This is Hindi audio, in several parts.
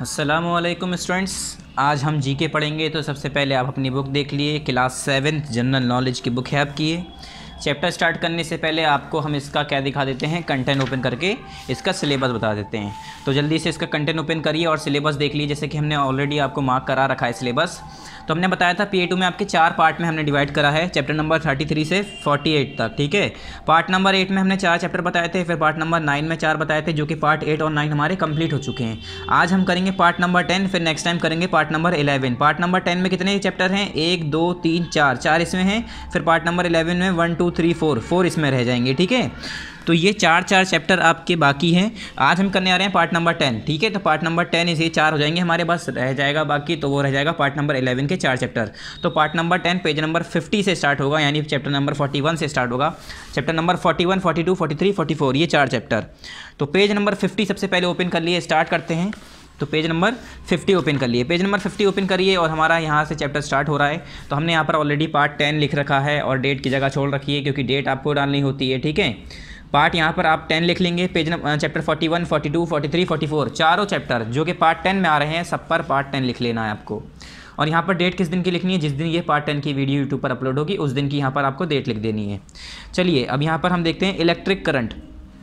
अस्सलामुअलैकुम स्टूडेंट्स, आज हम जीके पढ़ेंगे। तो सबसे पहले आप अपनी बुक देख लिए, क्लास 7 जनरल नॉलेज की बुक है आपकी। ये चैप्टर स्टार्ट करने से पहले आपको हम इसका क्या दिखा देते हैं, कंटेंट ओपन करके इसका सिलेबस बता देते हैं। तो जल्दी से इसका कंटेंट ओपन करिए और सिलेबस देख लीजिए। जैसे कि हमने ऑलरेडी आपको मार्क करा रखा है सिलेबस। तो हमने बताया था PA2 में आपके 4 पार्ट में हमने डिवाइड करा है, चैप्टर नंबर 33 से 48 तक। ठीक है, पार्ट नंबर 8 में हमने 4 चैप्टर बताए थे, फिर पार्ट नंबर 9 में 4 बताए थे, जो कि पार्ट 8 और 9 हमारे कंप्लीट हो चुके हैं। आज हम करेंगे पार्ट नंबर 10, फिर नेक्स्ट टाइम करेंगे पार्ट नंबर 11। पार्ट नंबर 10 में कितने चैप्टर हैं? 1 2 3 4 इसमें हैं। फिर पार्ट नंबर 11 में 1 2 3 4 इसमें रह जाएंगे। ठीक है, तो ये 4 चैप्टर आपके बाकी हैं। आज हम करने आ रहे हैं पार्ट नंबर 10। ठीक है, तो पार्ट नंबर 10 इसे 4 हो जाएंगे हमारे पास, रह जाएगा बाकी, तो वो रह जाएगा पार्ट नंबर 11 के 4 चैप्टर। तो पार्ट नंबर 10 पेज नंबर 50 से स्टार्ट होगा, यानी चैप्टर नंबर 41 से स्टार्ट होगा। चैप्टर नंबर 41, 42, 43, 44 ये 4 चैप्टर। तो पेज नंबर 50 सबसे पहले ओपन कर लिए, स्टार्ट करते हैं। तो पेज नंबर 50 ओपन कर लिए, पेज नंबर 50 ओपन करिए और हमारा यहाँ से चैप्टर स्टार्ट हो रहा है। तो हमने यहाँ पर ऑलरेडी पार्ट 10 लिख रखा है और डेट की जगह छोड़ रखी है, क्योंकि डेट आपको डालनी होती है। ठीक है, पार्ट यहाँ पर आप 10 लिख लेंगे। पेज नंबर चैप्टर 41, 42, 43, 44 चारों चैप्टर जो कि पार्ट 10 में आ रहे हैं, सब पर पार्ट 10 लिख लेना है आपको। और यहाँ पर डेट किस दिन की लिखनी है? जिस दिन ये पार्ट 10 की वीडियो यूट्यूब पर अपलोड होगी उस दिन की यहाँ पर आपको डेट लिख देनी है। चलिए अब यहाँ पर हम देखते हैं इलेक्ट्रिक करंट।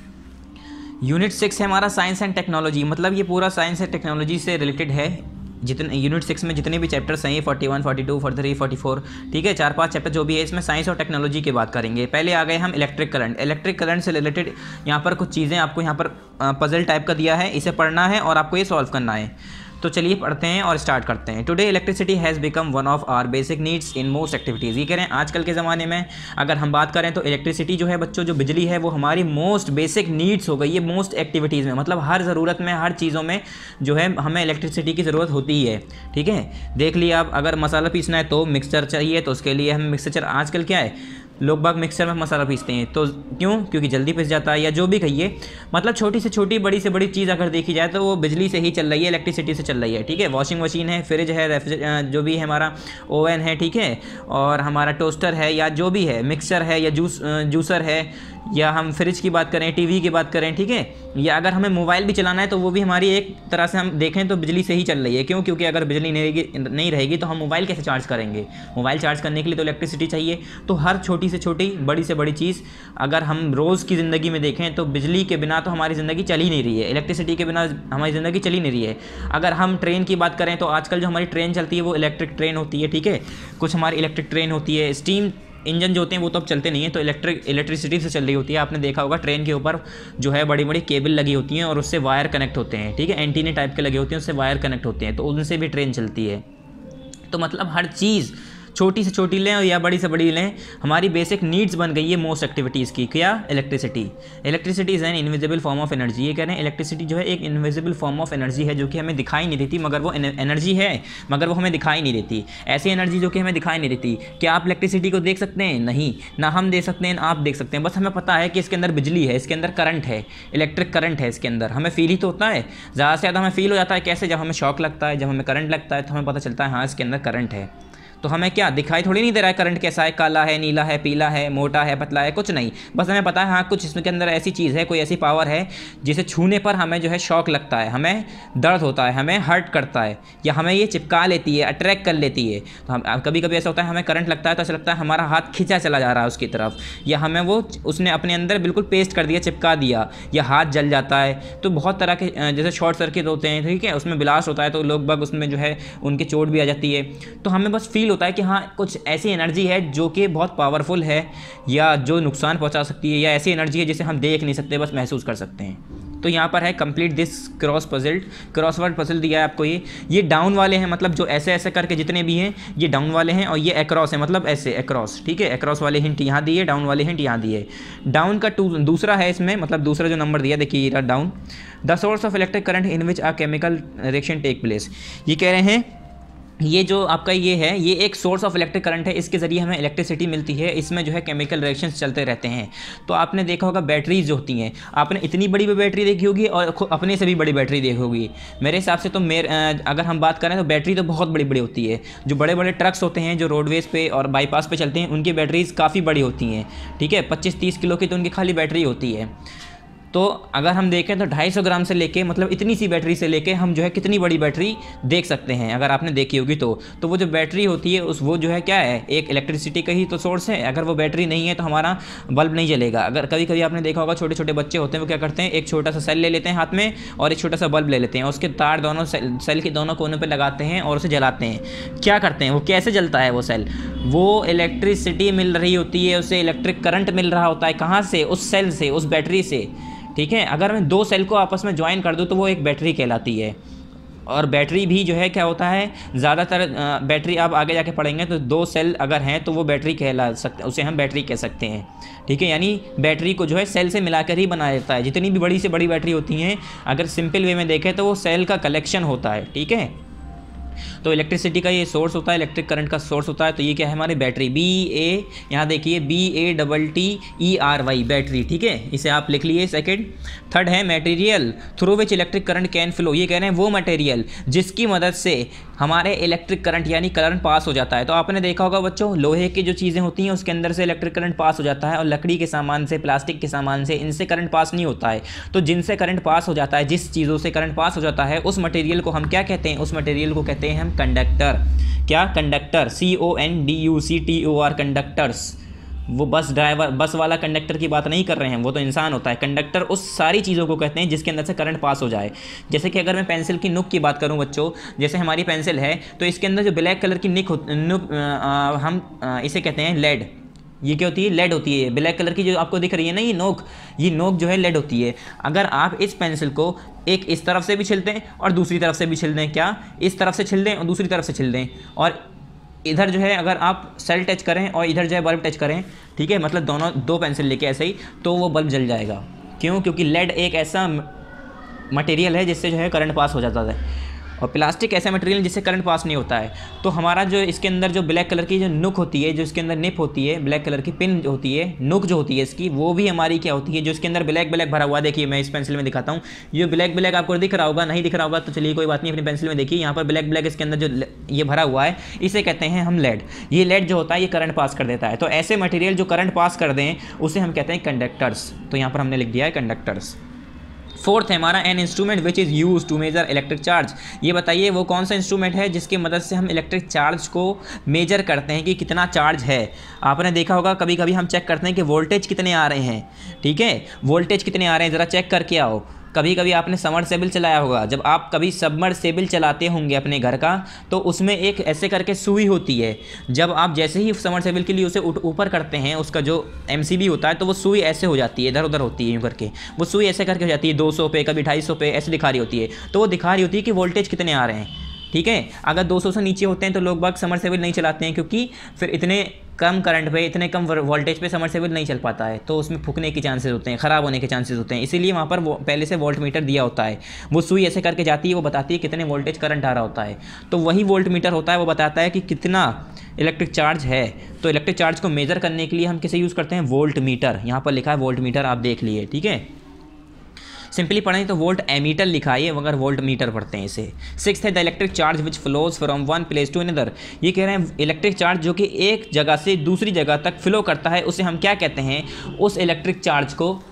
यूनिट 6 है हमारा साइंस एंड टेक्नोलॉजी, मतलब ये पूरा साइंस एंड टेक्नोलॉजी से रिलेटेड है। जितने यूनिट 6 में जितने भी चैप्टर्स हैं, 41, 42, 43, 44, ठीक है, 4-5 चैप्टर जो भी है, इसमें साइंस और टेक्नोलॉजी की बात करेंगे। पहले आ गए हम इलेक्ट्रिक करंट। इलेक्ट्रिक करंट से रिलेटेड यहाँ पर कुछ चीज़ें आपको यहाँ पर पजल टाइप का दिया है, इसे पढ़ना है और आपको ये सॉल्व करना है। तो चलिए पढ़ते हैं और स्टार्ट करते हैं। Today electricity has become one of our basic needs in most activities. ये कह रहे हैं आजकल के ज़माने में अगर हम बात करें तो इलेक्ट्रिसिटी जो है बच्चों, जो बिजली है वो हमारी मोस्ट बेसिक नीड्स हो गई है। मोस्ट एक्टिविटीज़ में मतलब हर ज़रूरत में, हर चीज़ों में जो है हमें इलेक्ट्रिसिटी की ज़रूरत होती ही है। ठीक है, देख लिया आप, अगर मसाला पीसना है तो मिक्सचर चाहिए, तो उसके लिए हम मिक्सचर, आजकल क्या है लोग बाग मिक्सर में मसाला पीसते हैं, तो क्यों? क्योंकि जल्दी पिस जाता है, या जो भी कहिए, मतलब छोटी से छोटी, बड़ी से बड़ी चीज़ अगर देखी जाए तो वो बिजली से ही चल रही है, इलेक्ट्रिसिटी से चल रही है। ठीक है, वॉशिंग मशीन है, फ्रिज है, जो भी है हमारा ओवन है, ठीक है, और हमारा टोस्टर है, या जो भी है, मिक्सर है, या जूसर है, या हम फ्रिज की बात करें, टीवी की बात करें, ठीक है, या अगर हमें मोबाइल भी चलाना है तो वो भी हमारी एक तरह से हम देखें तो बिजली से ही चल रही है। क्यों? क्योंकि अगर बिजली नहीं रहेगी तो हम मोबाइल कैसे चार्ज करेंगे? मोबाइल चार्ज करने के लिए तो इलेक्ट्रिसिटी चाहिए। तो हर छोटी से छोटी, बड़ी से बड़ी चीज़ अगर हम रोज़ की ज़िंदगी में देखें तो बिजली के बिना तो हमारी ज़िंदगी चल ही नहीं रही है, इलेक्ट्रिसिटी के बिना हमारी ज़िंदगी चल ही नहीं रही है। अगर हम ट्रेन की बात करें तो आजकल जो हमारी ट्रेन चलती है वो इलेक्ट्रिक ट्रेन होती है। ठीक है, कुछ हमारी इलेक्ट्रिक ट्रेन होती है। स्टीम इंजन जो होते हैं वो तो अब चलते नहीं हैं, तो इलेक्ट्रिसिटी से चल रही होती है। आपने देखा होगा ट्रेन के ऊपर जो है बड़ी बड़ी केबल लगी होती हैं और उससे वायर कनेक्ट होते हैं। ठीक है, एंटीने टाइप के लगे होते हैं, उससे वायर कनेक्ट होते हैं, तो उनसे भी ट्रेन चलती है। तो मतलब हर चीज़ छोटी से छोटी लें या बड़ी से बड़ी लें, हमारी बेसिक नीड्स बन गई है मोस्ट एक्टिविटीज़ की। क्या? Electricity. Electricity is an invisible form of energy. ये कह रहे हैं इलेक्ट्रिसिटी जो है एक इनविजिबल फॉर्म ऑफ एनर्जी है, जो कि हमें दिखाई नहीं देती, मगर वो एनर्जी है, मगर वो हमें दिखाई नहीं देती। ऐसी एनर्जी जो कि हमें दिखाई नहीं देती। क्या आप इलेक्ट्रिसिटी को देख सकते हैं? नहीं, ना हम देख सकते हैं ना आप देख सकते हैं। बस हमें पता है कि इसके अंदर बिजली है, इसके अंदर करंट है, इलेक्ट्रिक करंट है इसके अंदर। हमें फील ही तो होता है, ज़्यादा से ज़्यादा हमें फील हो जाता है। कैसे? जब हमें शॉक लगता है, जब हमें करंट लगता है, तो हमें पता चलता है हाँ इसके अंदर करंट है। तो हमें क्या दिखाई थोड़ी नहीं दे रहा है करंट कैसा है, काला है, नीला है, पीला है, मोटा है, पतला है, कुछ नहीं। बस हमें पता है हाँ कुछ इसके अंदर ऐसी चीज़ है, कोई ऐसी पावर है जिसे छूने पर हमें जो है शॉक लगता है, हमें दर्द होता है, हमें हर्ट करता है, या हमें ये चिपका लेती है, अट्रैक्ट कर लेती है। तो हम कभी कभी ऐसा होता है हमें करंट लगता है तो ऐसा लगता है हमारा हाथ खींचा चला जा रहा है उसकी तरफ, या हमें वो उसने अपने अंदर बिल्कुल पेस्ट कर दिया, चिपका दिया, या हाथ जल जाता है। तो बहुत तरह के जैसे शॉर्ट सर्किट होते हैं, ठीक है, उसमें ब्लास्ट होता है तो लोग बाग उसमें जो है उनकी चोट भी आ जाती है। तो हमें बस फील होता है कि हाँ कुछ ऐसी एनर्जी है जो कि बहुत पावरफुल है, या जो नुकसान पहुंचा सकती है, या ऐसी एनर्जी है जिसे हम देख नहीं सकते, बस महसूस कर सकते हैं। तो यहाँ पर है कंप्लीट दिस क्रॉसवर्ड पजल दिया है आपको। ये डाउन वाले हैं, मतलब जो ऐसे ऐसे करके जितने भी हैं ये डाउन वाले हैं, और ये अक्रॉस है, मतलब ऐसे अक्रॉस। ठीक है, अक्रॉस वाले हिंट यहाँ दिए, डाउन वाले हिंट यहाँ दिए। डाउन का दूसरा है इसमें, मतलब दूसरा जो नंबर दिया देखिए ये down. The source of electric current in which a chemical reaction take place. ये कह रहे हैं ये जो आपका ये है, ये एक सोर्स ऑफ इलेक्ट्रिक करंट है, इसके ज़रिए हमें इलेक्ट्रिसिटी मिलती है। इसमें जो है केमिकल रिएक्शंस चलते रहते हैं। तो आपने देखा होगा बैटरीज जो होती हैं, आपने इतनी बड़ी बैटरी देखी होगी और अपने से भी बड़ी बैटरी देखी होगी। मेरे हिसाब से तो अगर हम बात करें तो बैटरी तो बहुत बड़ी बड़ी होती है। जो बड़े बड़े ट्रक्स होते हैं जो रोडवेज़ पे और बाईपास पे चलते हैं, उनकी बैटरीज काफ़ी बड़ी होती हैं। ठीक है, 25-30 किलो की तो उनकी खाली बैटरी होती है। तो अगर हम देखें तो 250 ग्राम से लेके मतलब इतनी सी बैटरी से लेके हम जो है कितनी बड़ी बैटरी देख सकते हैं, अगर आपने देखी होगी तो वो जो बैटरी होती है वो जो है क्या है, एक इलेक्ट्रिसिटी का ही तो सोर्स है। अगर वो बैटरी नहीं है तो हमारा बल्ब नहीं जलेगा। अगर कभी कभी आपने देखा होगा छोटे छोटे बच्चे होते हैं वो क्या करते हैं, एक छोटा सा सेल ले लेते हैं हाथ में और एक छोटा सा बल्ब ले लेते हैं, उसके तार दोनों सेल के दोनों कोनों पर लगाते हैं और उसे जलाते हैं। क्या करते हैं, वो कैसे जलता है वो सेल, वो इलेक्ट्रिसिटी मिल रही होती है, उसे इलेक्ट्रिक करंट मिल रहा होता है। कहाँ से, उस सेल से, उस बैटरी से। ठीक है, अगर मैं 2 सेल को आपस में ज्वाइन कर दूं तो वो एक बैटरी कहलाती है। और बैटरी भी जो है क्या होता है, ज़्यादातर बैटरी आप आगे जाके पढ़ेंगे तो 2 सेल अगर हैं तो वो बैटरी कहला सकते, उसे हम बैटरी कह सकते हैं। ठीक है, यानी बैटरी को जो है सेल से मिलाकर ही बनाया जाता है। जितनी भी बड़ी से बड़ी बैटरी होती हैं, अगर सिंपल वे में देखें तो वो सेल का कलेक्शन होता है। ठीक है, तो इलेक्ट्रिसिटी का ये सोर्स होता है, इलेक्ट्रिक करंट का सोर्स होता है। तो ये क्या है हमारी बैटरी, यहाँ देखिए BATTERY बैटरी। ठीक है, इसे आप लिख लिए। सेकंड, थर्ड है material through which electric current can flow. ये कह रहे हैं वो मटेरियल जिसकी मदद से हमारे इलेक्ट्रिक करंट यानी करंट पास हो जाता है। तो आपने देखा होगा बच्चों, लोहे की जो चीज़ें होती हैं उसके अंदर से इलेक्ट्रिक करंट पास हो जाता है, और लकड़ी के सामान से, प्लास्टिक के सामान से, इनसे करंट पास नहीं होता है। तो जिनसे करंट पास हो जाता है, जिस चीज़ों से करंट पास हो जाता है, उस मटेरियल को हम क्या कहते हैं, उस मटेरियल को कहते हैं हम कंडक्टर। क्या, कंडक्टर, CONDUCTOR, कंडक्टर्स। वो बस ड्राइवर, बस वाला कंडक्टर की बात नहीं कर रहे हैं, वो तो इंसान होता है। कंडक्टर उस सारी चीज़ों को कहते हैं जिसके अंदर से करंट पास हो जाए। जैसे कि अगर मैं पेंसिल की नुक की बात करूं बच्चों, जैसे हमारी पेंसिल है तो इसके अंदर जो ब्लैक कलर की नुक हम इसे कहते हैं लेड। ये क्या होती है, लेड होती है। ब्लैक कलर की जो आपको दिख रही है ना ये नोक जो है लेड होती है। अगर आप इस पेंसिल को एक इस तरफ से भी छिल दें और दूसरी तरफ से भी छिल दें, क्या, इस तरफ से छिल दें और दूसरी तरफ से छिल दें, और इधर जो है अगर आप सेल टच करें और इधर जो है बल्ब टच करें, ठीक है, मतलब दोनों 2 पेंसिल लेके ऐसे ही, तो वो बल्ब जल जाएगा। क्यों, क्योंकि लेड एक ऐसा मटेरियल है जिससे जो है करंट पास हो जाता है, और प्लास्टिक ऐसा मटेरियल जिससे करंट पास नहीं होता है। तो हमारा जो इसके अंदर जो ब्लैक कलर की जो नुक होती है, जो इसके अंदर निप होती है, ब्लैक कलर की पिन जो होती है, नुक जो होती है इसकी, वो भी हमारी क्या होती है, जो इसके अंदर ब्लैक भरा हुआ। देखिए मैं इस पेंसिल में दिखाता हूँ, ये ब्लैक आपको दिख रहा होगा, नहीं दिख रहा होगा तो चलिए कोई बात नहीं, अपनी पेंसिल में देखिए, यहाँ पर ब्लैक इसके अंदर जो ये भरा हुआ है, इसे कहते हैं हम लेड। ये लेड जो होता है ये करंट पास कर देता है। तो ऐसे मटेरियल जो करंट पास कर दें उसे हम कहते हैं कंडक्टर्स। तो यहाँ पर हमने लिख दिया है कंडक्टर्स। फोर्थ है हमारा an instrument which is use to measure electric charge. ये बताइए वो कौन सा इंस्ट्रूमेंट है जिसकी मदद से हम इलेक्ट्रिक चार्ज को मेजर करते हैं कि कितना चार्ज है। आपने देखा होगा कभी कभी हम चेक करते हैं कि वोल्टेज कितने आ रहे हैं। ठीक है, वोल्टेज कितने आ रहे हैं ज़रा चेक करके आओ। कभी कभी आपने समरसेबल चलाया होगा, जब आप कभी सबमर्सिबल चलाते होंगे अपने घर का, तो उसमें एक ऐसे करके सुई होती है। जब आप जैसे ही समरसेबल के लिए उसे ऊपर करते हैं, उसका जो MCB होता है, तो वो सुई ऐसे हो जाती है, इधर उधर होती है यूँ करके, वो सुई ऐसे करके हो जाती है 200 पे, कभी 250 पे, ऐसे दिखा रही होती है। तो वो दिखा रही होती है कि वोल्टेज कितने आ रहे हैं। ठीक है, अगर 200 से नीचे होते हैं तो लोग बाग समरसेबल नहीं चलाते हैं, क्योंकि फिर इतने कम करंट पे, इतने कम वोल्टेज पे समरसेबल नहीं चल पाता है, तो उसमें फूकने के चांसेस होते हैं, ख़राब होने के चांसेस होते हैं। इसीलिए वहाँ पर वो पहले से वोल्ट मीटर दिया होता है, वो सुई ऐसे करके जाती है, वो बताती है कितने वोल्टेज करंट आ रहा होता है। तो वही वोल्ट मीटर होता है, वो बताता है कि कितना इलेक्ट्रिक चार्ज है। तो इलेक्ट्रिक चार्ज को मेज़र करने के लिए हम किसे यूज़ करते हैं, वोल्ट मीटर। यहाँ पर लिखा है वोल्ट मीटर, आप देख लिए। ठीक है, सिंपली पढ़ें तो वोल्ट एमीटर लिखा है, मगर वोल्ट मीटर पढ़ते हैं इसे। 6th है the electric charge which flows from one place to another. ये कह रहे हैं इलेक्ट्रिक चार्ज जो कि एक जगह से दूसरी जगह तक फ्लो करता है, उसे हम क्या कहते हैं, उस इलेक्ट्रिक चार्ज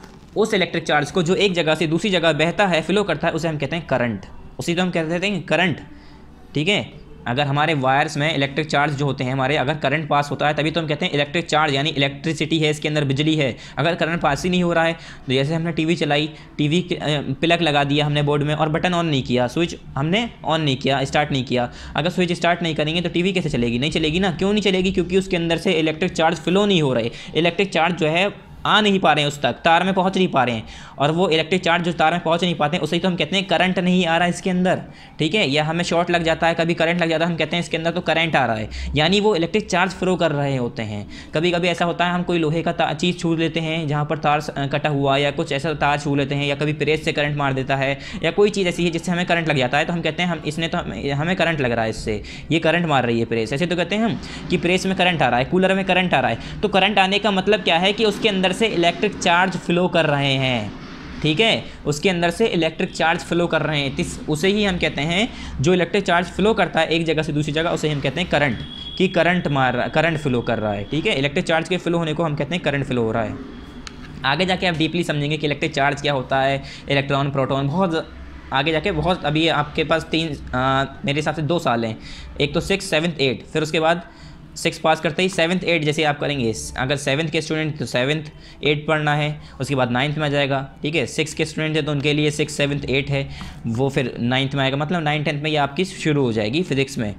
को जो एक जगह से दूसरी जगह बहता है, फ्लो करता है, उसे हम कहते हैं करंट। उसी तो हम कहते हैं करंट। ठीक है, अगर हमारे वायर्स में इलेक्ट्रिक चार्ज जो होते हैं हमारे, अगर करंट पास होता है तभी तो हम कहते हैं इलेक्ट्रिक चार्ज, यानी इलेक्ट्रिसिटी है इसके अंदर, बिजली है। अगर करंट पास ही नहीं हो रहा है, तो जैसे हमने टीवी चलाई, टीवी प्लग लगा दिया हमने बोर्ड में और बटन ऑन नहीं किया, स्विच हमने ऑन नहीं किया, स्टार्ट नहीं किया। अगर स्विच स्टार्ट नहीं करेंगे तो टीवी कैसे चलेगी, नहीं चलेगी ना। क्यों नहीं चलेगी, क्योंकि उसके अंदर से इलेक्ट्रिक चार्ज फ्लो नहीं हो रहे, इलेक्ट्रिक चार्ज जो है आ नहीं पा रहे हैं, उस तक तार में पहुंच नहीं पा रहे हैं, और वो इलेक्ट्रिक चार्ज जो तार में पहुंच नहीं पाते हैं उसे तो हम कहते हैं करंट नहीं आ रहा है इसके अंदर। ठीक है, या हमें शॉर्ट लग जाता है, कभी करंट लग जाता है, हम कहते हैं इसके अंदर तो करंट आ रहा है, यानी वो इलेक्ट्रिक चार्ज फ्लो कर रहे होते हैं। कभी कभी ऐसा होता है हम कोई लोहे का चीज़ छू लेते हैं जहाँ पर तार कटा हुआ, या कुछ ऐसा तार छू लेते हैं, या कभी प्रेस से करंट मार देता है, या कोई चीज़ ऐसी है जिससे हमें करंट लग जाता है, तो हम कहते हैं हम इसने तो हमें करंट लग रहा है, इससे ये करंट मार रही है प्रेस। ऐसे तो कहते हैं हम कि प्रेस में करंट आ रहा है, कूलर में करंट आ रहा है। तो करंट आने का मतलब क्या है कि उसके अंदर से इलेक्ट्रिक चार्ज फ्लो कर रहे हैं। ठीक है, उसके अंदर से इलेक्ट्रिक चार्ज फ्लो कर रहे हैं, उसे ही हम कहते हैं, जो इलेक्ट्रिक चार्ज फ्लो करता है एक जगह से दूसरी जगह, उसे हम कहते हैं करंट, कि करंट फ्लो कर रहा है। ठीक है, इलेक्ट्रिक चार्ज के फ्लो होने को हम कहते हैं करंट फ्लो हो रहा है। आगे जाके आप डीपली समझेंगे कि इलेक्ट्रिक चार्ज क्या होता है, इलेक्ट्रॉन प्रोटॉन, बहुत आगे जाके बहुत। अभी आपके पास मेरे हिसाब से 2 साल हैं, एक तो 6, 7, 8, फिर उसके बाद 6 पास करते ही 7, 8 जैसे आप करेंगे। अगर 7th के स्टूडेंट तो 7th 8 पढ़ना है, उसके बाद 9th में आ जाएगा, ठीक है। 6 के स्टूडेंट है तो उनके लिए 6, 7, 8 है, वो फिर 9th में आएगा, मतलब 9, 10th में ये आपकी शुरू हो जाएगी फिजिक्स में।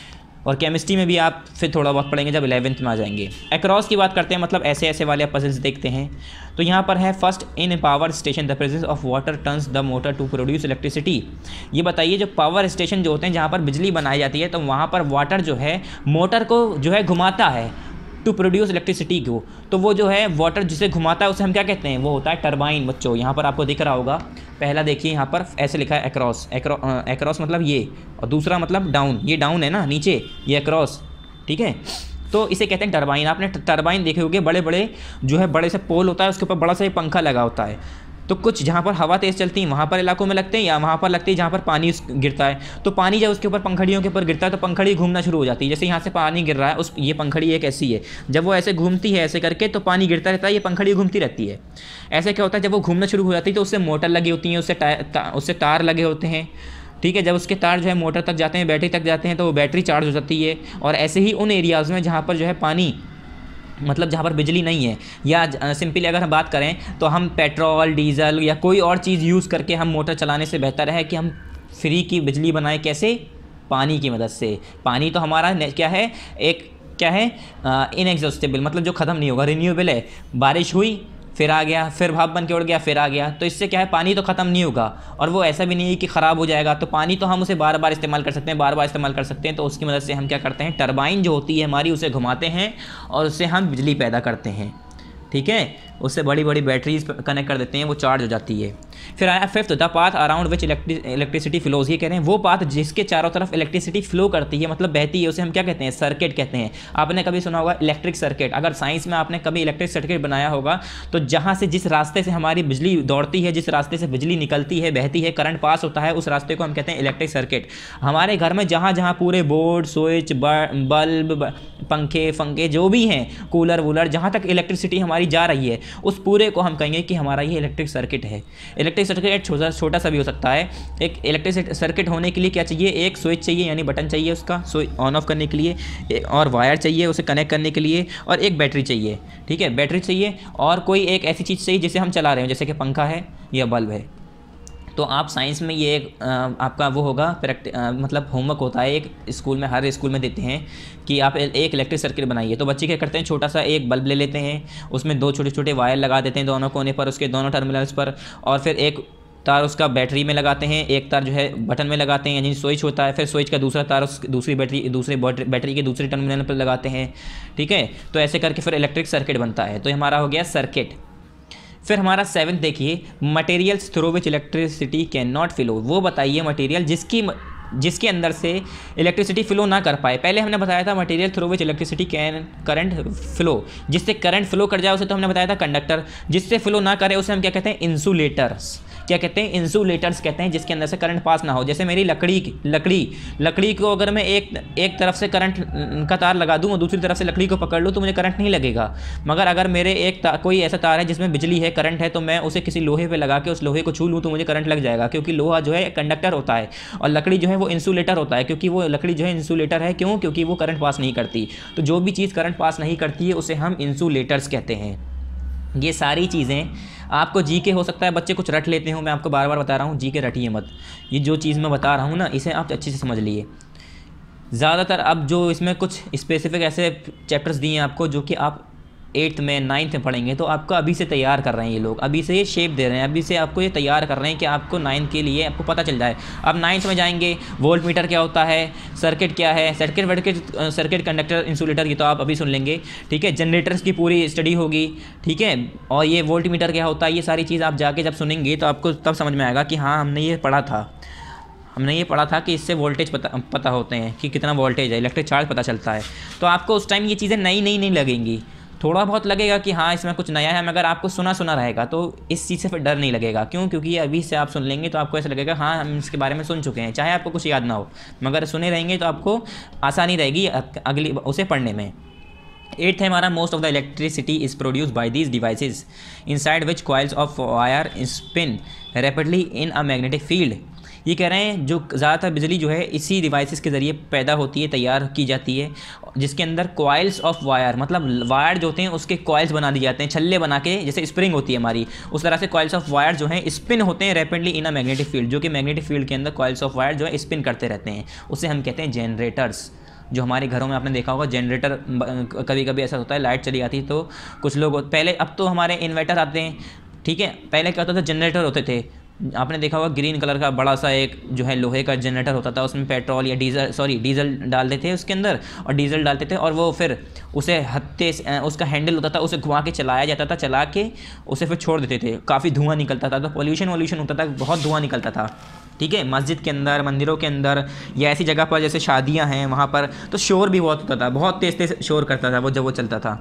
और केमिस्ट्री में भी आप फिर थोड़ा बहुत पढ़ेंगे जब 11th में आ जाएंगे। अक्रॉस की बात करते हैं, मतलब ऐसे ऐसे वाले आप पजल्स देखते हैं। तो यहाँ पर है first in power station the presence of water turns the motor to produce electricity. ये बताइए जो पावर स्टेशन जो होते हैं जहाँ पर बिजली बनाई जाती है, तो वहाँ पर वाटर जो है मोटर को जो है घुमाता है टू प्रोड्यूस इलेक्ट्रिसिटी को। तो वो जो है वाटर जिसे घुमाता है उसे हम क्या कहते हैं, वो होता है टरबाइन। बच्चों यहाँ पर आपको दिख रहा होगा, पहला देखिए यहाँ पर ऐसे लिखा है अक्रॉस, अक्रॉस मतलब ये, और दूसरा मतलब डाउन, ये डाउन है ना नीचे, ये अक्रॉस, ठीक है। तो इसे कहते हैं टरबाइन। आपने टरबाइन देखे होंगे, बड़े बड़े जो है बड़े से पोल होता है, उसके ऊपर बड़ा सा पंखा लगा होता है। तो कुछ जहाँ पर हवा तेज़ चलती है वहाँ पर इलाकों में लगते हैं, या वहाँ पर लगती है जहाँ पर पानी गिरता है। तो पानी जब उसके ऊपर पंखड़ियों के ऊपर गिरता है तो पंखड़ी घूमना शुरू हो जाती है। जैसे यहाँ से पानी गिर रहा है, ये पंखड़ी एक ऐसी है, जब वो ऐसे घूमती है ऐसे करके तो पानी गिरता रहता है, ये पंखड़ी घूमती रहती है। ऐसे क्या होता है, जब वो घूमना शुरू हो जाती है तो उससे मोटर लगी होती है, उससे तार लगे होते हैं, ठीक है। जब उसके तार जो है मोटर तक जाते हैं, बैटरी तक जाते हैं, तो वो बैटरी चार्ज हो जाती है। और ऐसे ही उन एरियाज़ में जहाँ पर जो है पानी, मतलब जहाँ पर बिजली नहीं है, या सिंपली अगर हम बात करें तो हम पेट्रोल, डीजल या कोई और चीज़ यूज़ करके हम मोटर चलाने से बेहतर है कि हम फ्री की बिजली बनाएं। कैसे? पानी की मदद से। पानी तो हमारा क्या है, एक क्या है, इनएग्जॉस्टेबल, मतलब जो ख़त्म नहीं होगा, रिन्यूएबल है। बारिश हुई फिर आ गया, फिर भाप बन के उड़ गया, फिर आ गया। तो इससे क्या है, पानी तो ख़त्म नहीं होगा, और वो ऐसा भी नहीं है कि ख़राब हो जाएगा। तो पानी तो हम उसे बार बार इस्तेमाल कर सकते हैं, बार बार इस्तेमाल कर सकते हैं। तो उसकी मदद से हम क्या करते हैं, टरबाइन जो होती है हमारी, उसे घुमाते हैं और उससे हम बिजली पैदा करते हैं, ठीक है। उससे बड़ी बड़ी बैटरीज कनेक्ट कर देते हैं, वो चार्ज हो जाती है। फिर आया 5th, the path around which electricity flows. ये कह रहे हैं वो पाथ जिसके चारों तरफ इलेक्ट्रिसिटी फ्लो करती है, मतलब बहती है, उसे हम क्या कहते हैं, सर्किट कहते हैं। आपने कभी सुना होगा इलेक्ट्रिक सर्किट, अगर साइंस में आपने कभी इलेक्ट्रिक सर्किट बनाया होगा, तो जहाँ से जिस रास्ते से हमारी बिजली दौड़ती है, जिस रास्ते से बिजली निकलती है, बहती है, करंट पास होता है, उस रास्ते को हम कहते हैं इलेक्ट्रिक सर्किट। हमारे घर में जहाँ जहाँ पूरे बोर्ड, स्विच, बल्ब, पंखे जो भी हैं, कूलर वूलर, जहाँ तक इलेक्ट्रिसिटी हमारी जा रही है, उस पूरे को हम कहेंगे कि हमारा ये इलेक्ट्रिक सर्किट है। इलेक्ट्रिक सर्किट छोटा सा भी हो सकता है। एक इलेक्ट्रिक सर्किट होने के लिए क्या चाहिए, एक स्विच चाहिए, यानी बटन चाहिए उसका स्विच ऑन ऑफ करने के लिए, और वायर चाहिए उसे कनेक्ट करने के लिए, और एक बैटरी चाहिए, ठीक है, बैटरी चाहिए, और कोई एक ऐसी चीज़ चाहिए जिसे हम चला रहे हो, जैसे कि पंखा है या बल्ब है। तो आप साइंस में ये एक आपका वो होगा मतलब होमवर्क होता है, एक स्कूल में, हर स्कूल में देते हैं कि आप एक इलेक्ट्रिक सर्किट बनाइए। तो बच्चे क्या करते हैं, छोटा सा एक बल्ब ले लेते हैं, उसमें 2 छोटे छोटे वायर लगा देते हैं दोनों कोने पर, उसके दोनों टर्मिनल्स पर, और फिर एक तार उसका बैटरी में लगाते हैं, एक तार जो है बटन में लगाते हैं, यानी स्विच होता है, फिर स्विच का दूसरा तार दूसरी बैटरी के दूसरे टर्मिनल पर लगाते हैं, ठीक है। तो ऐसे करके फिर इलेक्ट्रिक सर्किट बनता है। तो हमारा हो गया सर्किट। फिर हमारा 7th देखिए, materials through which electricity can not flow. वो बताइए मटेरियल जिसके अंदर से इलेक्ट्रिसिटी फ्लो ना कर पाए। पहले हमने बताया था material through which electricity can current flow, जिससे करंट फ्लो कर जाए उसे तो हमने बताया था कंडक्टर, जिससे फ्लो ना करे उसे हम क्या कहते हैं, इंसुलेटर्स। क्या कहते हैं, इंसुलेटर्स कहते हैं, जिसके अंदर से करंट पास ना हो। जैसे मेरी लकड़ी को अगर मैं एक तरफ से करंट का तार लगा दूँ और दूसरी तरफ से लकड़ी को पकड़ लूँ तो मुझे करंट नहीं लगेगा। मगर अगर मेरे कोई ऐसा तार है जिसमें बिजली है, करंट है, तो मैं उसे किसी लोहे पे लगा के उस लोहे को छू लूँ तो मुझे करंट लग जाएगा, क्योंकि लोहा जो है कंडक्टर होता है और लकड़ी जो है वो इंसुलेटर होता है। क्योंकि वो लकड़ी जो है इंसुलेटर है, क्यों? क्योंकि वो करंट पास नहीं करती। तो जो भी चीज़ करंट पास नहीं करती है उसे हम इंसुलेटर्स कहते हैं। ये सारी चीज़ें आपको जीके हो सकता है बच्चे कुछ रट लेते हो, मैं आपको बार बार बता रहा हूँ, जीके रटिए मत। ये जो चीज़ मैं बता रहा हूँ ना, इसे आप अच्छे से समझ लिए। ज़्यादातर अब जो इसमें कुछ स्पेसिफिक ऐसे चैप्टर्स दिए हैं आपको जो कि आप 8th में 9th में पढ़ेंगे, तो आपको अभी से तैयार कर रहे हैं ये लोग, अभी से ये शेप दे रहे हैं, अभी से आपको ये तैयार कर रहे हैं कि आपको 9th के लिए आपको पता चल जाए। अब 9th में जाएंगे, वोल्ट मीटर क्या होता है, सर्किट क्या है, सर्किट कंडक्टर इंसुलेटर, ये तो आप अभी सुन लेंगे, ठीक है। जनरेटर्स की पूरी स्टडी होगी, ठीक है। और ये वोल्ट मीटर क्या होता है, ये सारी चीज़ आप जाके जब सुनेंगे तो आपको तब समझ में आएगा कि हाँ हमने ये पढ़ा था कि इससे वोल्टेज पता होते हैं कि कितना वोल्टेज है, इलेक्ट्रिक चार्ज पता चलता है। तो आपको उस टाइम ये चीज़ें नई नहीं लगेंगी, थोड़ा बहुत लगेगा कि हाँ इसमें कुछ नया है, मगर आपको सुना रहेगा तो इस चीज़ से फिर डर नहीं लगेगा। क्यों? क्योंकि ये अभी से आप सुन लेंगे तो आपको ऐसा लगेगा हाँ हम इसके बारे में सुन चुके हैं, चाहे आपको कुछ याद ना हो, मगर सुने रहेंगे तो आपको आसानी रहेगी अगली उसे पढ़ने में। एट्थ है हमारा, most of the electricity is produce by these devices inside which coils of wire spin rapidly in a magnetic field. ये कह रहे हैं जो ज़्यादातर बिजली जो है इसी डिवाइसेस के ज़रिए पैदा होती है, तैयार की जाती है, जिसके अंदर कॉइल्स ऑफ वायर, मतलब वायर जो होते हैं उसके कॉइल्स बना दिए जाते हैं, छल्ले बना के, जैसे स्प्रिंग होती है हमारी उस तरह से कॉइल्स ऑफ वायर जो हैं स्पिन होते हैं rapidly in a magnetic field, जो कि मैग्नेटिक फील्ड के अंदर कॉइल्स ऑफ वायर जो है स्पिन करते रहते हैं, उसे हम कहते हैं जनरेटर्स। जो हमारे घरों में आपने देखा होगा जनरेटर, कभी कभी ऐसा होता है लाइट चली जाती है तो कुछ लोग पहले, अब तो हमारे इन्वर्टर आते हैं, ठीक है, पहले क्या होता था जनरेटर होते थे, आपने देखा होगा ग्रीन कलर का बड़ा सा एक जो है लोहे का जनरेटर होता था, उसमें पेट्रोल या डीजल डालते थे उसके अंदर, और डीजल डालते थे और वो फिर उसे हत्ते उसका हैंडल होता था, उसे घुमा के चलाया जाता था, चला के उसे फिर छोड़ देते थे, काफ़ी धुआं निकलता था, तो पोल्यूशन होता था, बहुत धुआं निकलता था, ठीक है। मस्जिद के अंदर, मंदिरों के अंदर या ऐसी जगह पर जैसे शादियां हैं वहाँ पर तो शोर भी बहुत होता था, बहुत तेज़ तेज़ शोर करता था वो जब वो चलता था।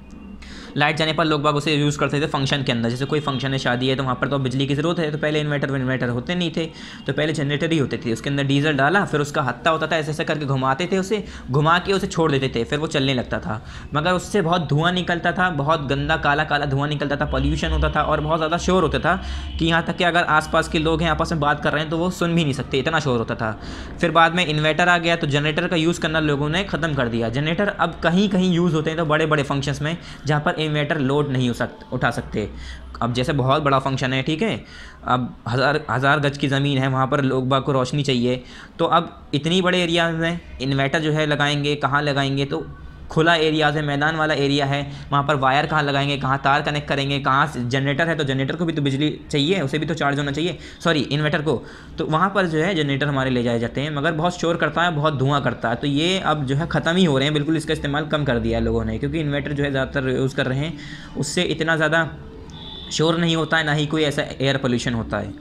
लाइट जाने पर लोग बाग उसे यूज़ करते थे फंक्शन के अंदर, जैसे कोई फंक्शन है, शादी है, तो वहाँ पर तो बिजली की ज़रूरत है, तो पहले इन्वर्टर होते नहीं थे, तो पहले जनरेटर ही होते थे, उसके अंदर डीजल डाला, फिर उसका हत्ता होता था, ऐसे ऐसे करके घुमाते थे, उसे घुमा के उसे छोड़ देते थे, फिर वो चलने लगता था, मगर उससे बहुत धुआं निकलता था, बहुत गंदा काला काला धुआं निकलता था, पॉल्यूशन होता था और बहुत ज़्यादा शोर होता था कि यहाँ तक कि अगर आसपास के लोग हैं आपस में बात कर रहे हैं तो वो सुन भी नहीं सकते, इतना शोर होता था। फिर बाद में इन्वर्टर आ गया तो जनरेटर का यूज़ करना लोगों ने ख़त्म कर दिया। जनरेटर अब कहीं कहीं यूज़ होते हैं, तो बड़े बड़े फंक्शंस में जहाँ पर इन्वर्टर लोड नहीं उठा सकते। अब जैसे बहुत बड़ा फंक्शन है, ठीक है, अब हज़ार गज की ज़मीन है, वहाँ पर लोग बाग को रोशनी चाहिए, तो अब इतनी बड़े एरिया में इन्वर्टर जो है लगाएंगे, कहाँ लगाएंगे, तो खुला एरियाज़ है, मैदान वाला एरिया है, वहाँ पर वायर कहाँ लगाएंगे, कहाँ तार कनेक्ट करेंगे, कहाँ जनरेटर है तो जनरेटर को भी तो बिजली चाहिए, उसे भी तो चार्ज होना चाहिए, सॉरी इन्वर्टर को, तो वहाँ पर जो है जनरेटर हमारे ले जाए जाते हैं, मगर बहुत शोर करता है, बहुत धुआं करता है, तो ये अब जो है ख़त्म ही हो रहे हैं, बिल्कुल इसका इस्तेमाल कम कर दिया है लोगों ने, क्योंकि इन्वर्टर जो है ज़्यादातर यूज़ कर रहे हैं, उससे इतना ज़्यादा शोर नहीं होता है, ना ही कोई ऐसा एयर पोल्यूशन होता है।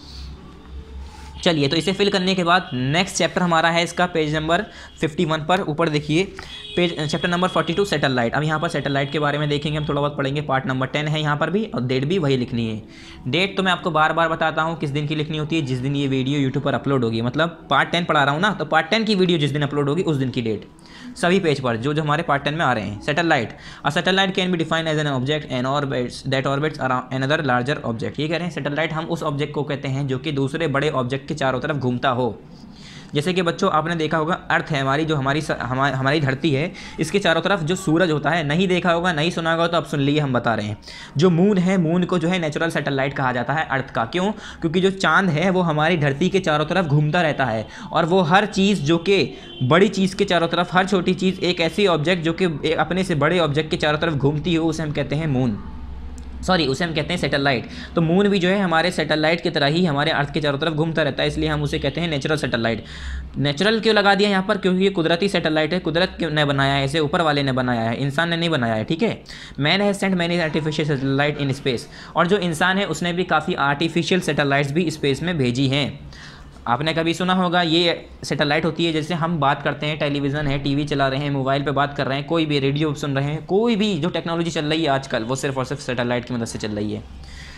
चलिए, तो इसे फिल करने के बाद नेक्स्ट चैप्टर हमारा है इसका पेज नंबर 51 पर, ऊपर देखिए पेज चैप्टर नंबर 42 सैटेलाइट। अब यहाँ पर सैटेलाइट के बारे में देखेंगे, हम थोड़ा बहुत पढ़ेंगे, पार्ट नंबर 10 है यहाँ पर भी, और डेट भी वही लिखनी है। डेट तो मैं आपको बार बार बताता हूँ किस दिन की लिखनी होती है, जिस दिन ये वीडियो यूट्यूब पर अपलोड होगी, मतलब पार्ट 10 पढ़ा रहा हूँ ना, तो पार्ट 10 की वीडियो जिस दिन अपलोड होगी उस दिन की डेट सभी पेज पर जो हमारे पार्ट 10 में आ रहे हैं। Satellite, a satellite can be defined as an object and orbits that orbits around another larger object. ये कह रहे हैं सैटेलाइट हम उस ऑब्जेक्ट को कहते हैं जो कि दूसरे बड़े ऑब्जेक्ट के चारों तरफ घूमता हो। जैसे कि बच्चों आपने देखा होगा अर्थ है हमारी, जो हमारी धरती है, इसके चारों तरफ जो सूरज होता है, नहीं देखा होगा, नहीं सुना होगा तो अब सुन लीजिए, हम बता रहे हैं। जो मून है, मून को जो है नेचुरल सैटेलाइट कहा जाता है अर्थ का। क्यों? क्योंकि जो चांद है वो हमारी धरती के चारों तरफ घूमता रहता है, और वो हर चीज़ जो कि बड़ी चीज़ के चारों तरफ, हर छोटी चीज़ एक ऐसी ऑब्जेक्ट जो कि अपने से बड़े ऑब्जेक्ट के चारों तरफ घूमती हो, उसे हम कहते हैं मून, सॉरी उसे हम कहते हैं सैटेलाइट। तो मून भी जो है हमारे सैटेलाइट की तरह ही हमारे अर्थ के चारों तरफ घूमता रहता है, इसलिए हम उसे कहते हैं नेचुरल सैटेलाइट। नेचुरल क्यों लगा दिया यहाँ पर? क्योंकि ये कुदरती सैटेलाइट है, कुदरत ने बनाया है इसे, ऊपर वाले ने बनाया है, इंसान ने नहीं बनाया है, ठीक है। Man has sent many artificial satellite in space, और जो इंसान है उसने भी काफ़ी आर्टिफिशियल सैटेलाइट्स भी स्पेस में भेजी हैं। आपने कभी सुना होगा ये सैटेलाइट होती है, जैसे हम बात करते हैं, टेलीविज़न है, टीवी चला रहे हैं, मोबाइल पे बात कर रहे हैं, कोई भी रेडियो सुन रहे हैं, कोई भी जो टेक्नोलॉजी चल रही है आजकल, वो सिर्फ और सिर्फ सैटेलाइट की मदद से चल रही है।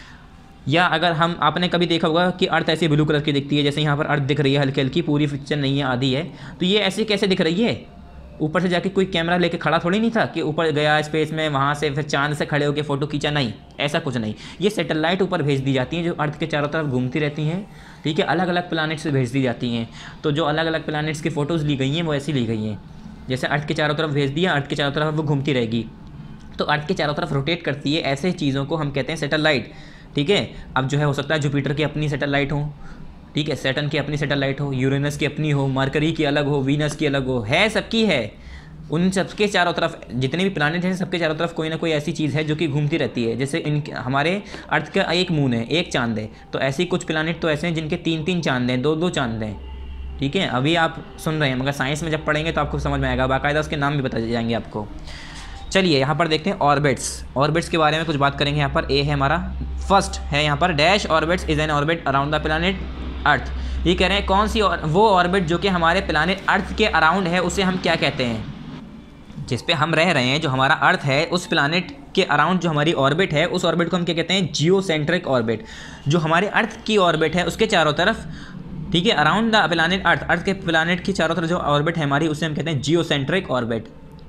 या अगर हम, आपने कभी देखा होगा कि अर्थ ऐसी ब्लू कलर की दिखती है, जैसे यहाँ पर अर्थ दिख रही है हल्की हल्की, पूरी पिक्चर नहीं है, आधी है, तो ये ऐसे कैसे दिख रही है? ऊपर से जाके कोई कैमरा लेके खड़ा थोड़ी नहीं था कि ऊपर गया स्पेस में, वहाँ से फिर चांद से खड़े होकर फ़ोटो खींचा, नहीं, ऐसा कुछ नहीं। ये सैटेलाइट ऊपर भेज दी जाती हैं जो अर्थ के चारों तरफ घूमती रहती हैं, ठीक है, अलग अलग प्लैनेट्स से भेज दी जाती हैं। तो जो अलग अलग प्लैनेट्स की फ़ोटोज़ ली गई हैं वो ऐसी ली गई हैं, जैसे अर्थ के चारों तरफ भेज दिया, अर्थ के चारों तरफ वो घूमती रहेगी, तो अर्थ के चारों तरफ रोटेट करती है, ऐसे चीज़ों को हम कहते हैं सैटेलाइट, ठीक है। अब जो है हो सकता है जुपिटर की अपनी सैटेलाइट हो, ठीक है, सैटर्न की अपनी सैटेलाइट हो, यूरेनस की अपनी हो, मरकरी की अलग हो, वीनस की अलग हो, है सबकी है। उन सबके चारों तरफ जितने भी प्लैनेट हैं सबके चारों तरफ कोई ना कोई ऐसी चीज़ है जो कि घूमती रहती है। जैसे हमारे अर्थ का एक मून है, एक चांद है, तो ऐसे कुछ प्लैनेट तो ऐसे हैं जिनके 3-3 चांद हैं, 2-2 चांद हैं, ठीक है। अभी आप सुन रहे हैं, मगर साइंस में जब पढ़ेंगे तो आपको समझ में आएगा, बाकायदा उसके नाम भी बता जाएंगे आपको। चलिए यहाँ पर देखते हैं ऑर्बिट्स। ऑर्बिट्स के बारे में कुछ बात करेंगे। यहाँ पर ए है हमारा, फर्स्ट है यहाँ पर, dash orbits is an orbit around the planet earth. ये कह रहे हैं कौन सी वो ऑर्बिट जो कि हमारे प्लैनेट अर्थ के अराउंड है, उसे हम क्या कहते हैं? जिस पे हम रह रहे हैं, जो हमारा अर्थ है, उस प्लैनेट के अराउंड जो हमारी ऑर्बिट है, उस ऑर्बिट को हम क्या कहते हैं? Geocentric orbit. जो हमारे अर्थ की ऑर्बिट है उसके चारों तरफ, ठीक है, around the planet earth, earth के प्लैनेट की चारों तरफ जो ऑर्बिट है हमारी, उसे हम कहते हैं जियोसेंट्रिक ऑर्बिट,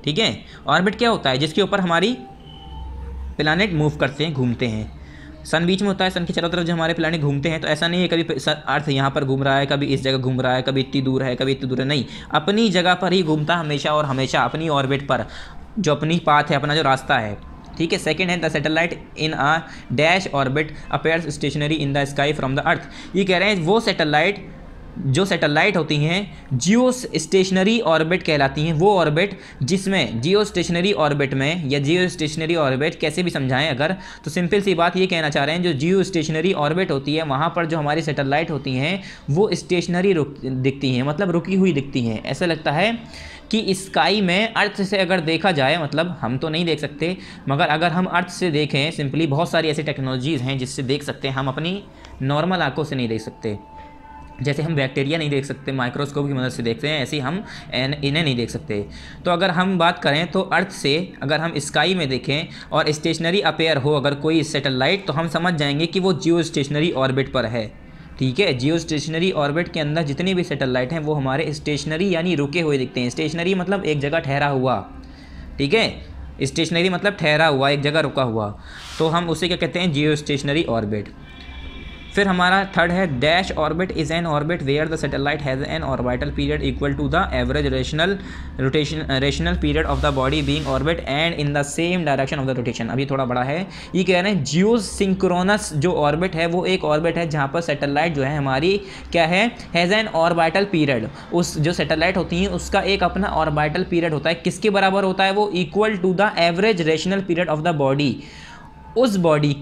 ठीक है। ऑर्बिट क्या होता है? जिसके ऊपर हमारी प्लैनेट मूव करते हैं, घूमते हैं। सन बीच में होता है, सन के चारों तरफ जो हमारे प्लैनेट घूमते हैं। तो ऐसा नहीं है कभी अर्थ यहाँ पर घूम रहा है, कभी इस जगह घूम रहा है, कभी इतनी दूर है, कभी इतनी दूर है, नहीं, अपनी जगह पर ही घूमता हमेशा और हमेशा अपनी ऑर्बिट पर, जो अपनी पाथ है, अपना जो रास्ता है, ठीक है। सेकंड है the satellite in a dash orbit appears stationary in the sky from the earth. ये कह रहे हैं वो सैटेलाइट, जो सैटेलाइट होती हैं जियो स्टेशनरी ऑर्बिट कहलाती हैं, वो ऑर्बिट जिसमें जियो स्टेशनरी ऑर्बिट में, या जियो स्टेशनरी ऑर्बिट कैसे भी समझाएं अगर, तो सिंपल सी बात ये कहना चाह रहे हैं, जो जियो स्टेशनरी ऑर्बिट होती है वहाँ पर जो हमारी सैटेलाइट होती हैं वो स्टेशनरी दिखती हैं, मतलब रुकी हुई दिखती हैं। ऐसा लगता है कि स्काई में अर्थ से अगर देखा जाए, मतलब हम तो नहीं देख सकते, मगर अगर हम अर्थ से देखें सिंपली, बहुत सारी ऐसी टेक्नोलॉजीज़ हैं जिससे देख सकते हैं, हम अपनी नॉर्मल आंखों से नहीं देख सकते। जैसे हम बैक्टीरिया नहीं देख सकते, माइक्रोस्कोप की मदद से देखते हैं, ऐसे ही हम इन्हें नहीं देख सकते। तो अगर हम बात करें तो अर्थ से अगर हम स्काई में देखें और स्टेशनरी अपेयर हो अगर कोई सैटेलाइट, तो हम समझ जाएंगे कि वो जियो स्टेशनरी ऑर्बिट पर है, ठीक है। जियो स्टेशनरी ऑर्बिट के अंदर जितने भी सैटेलाइट हैं वो हमारे स्टेशनरी यानी रुके हुए दिखते हैं। स्टेशनरी मतलब एक जगह ठहरा हुआ, ठीक है। स्टेशनरी मतलब ठहरा हुआ, एक जगह रुका हुआ, तो हम उसे क्या कहते हैं? Geostationary orbit. फिर हमारा थर्ड है dash orbit is an orbit where the satellite has an orbital period equal to the average rational period of the body being orbit and in the same direction of the rotation. अभी थोड़ा बड़ा है, ये कह रहे हैं जियो सिंक्रोनस जो ऑर्बिट है वो एक ऑर्बिट है जहाँ पर सैटेलाइट जो है हमारी क्या है, हैज़ एन ऑर्बिटल पीरियड। उस जो सैटेलाइट होती हैं उसका एक अपना ऑर्बिटल पीरियड होता है, किसके बराबर होता है वो? Equal to the average rational period of the body, उस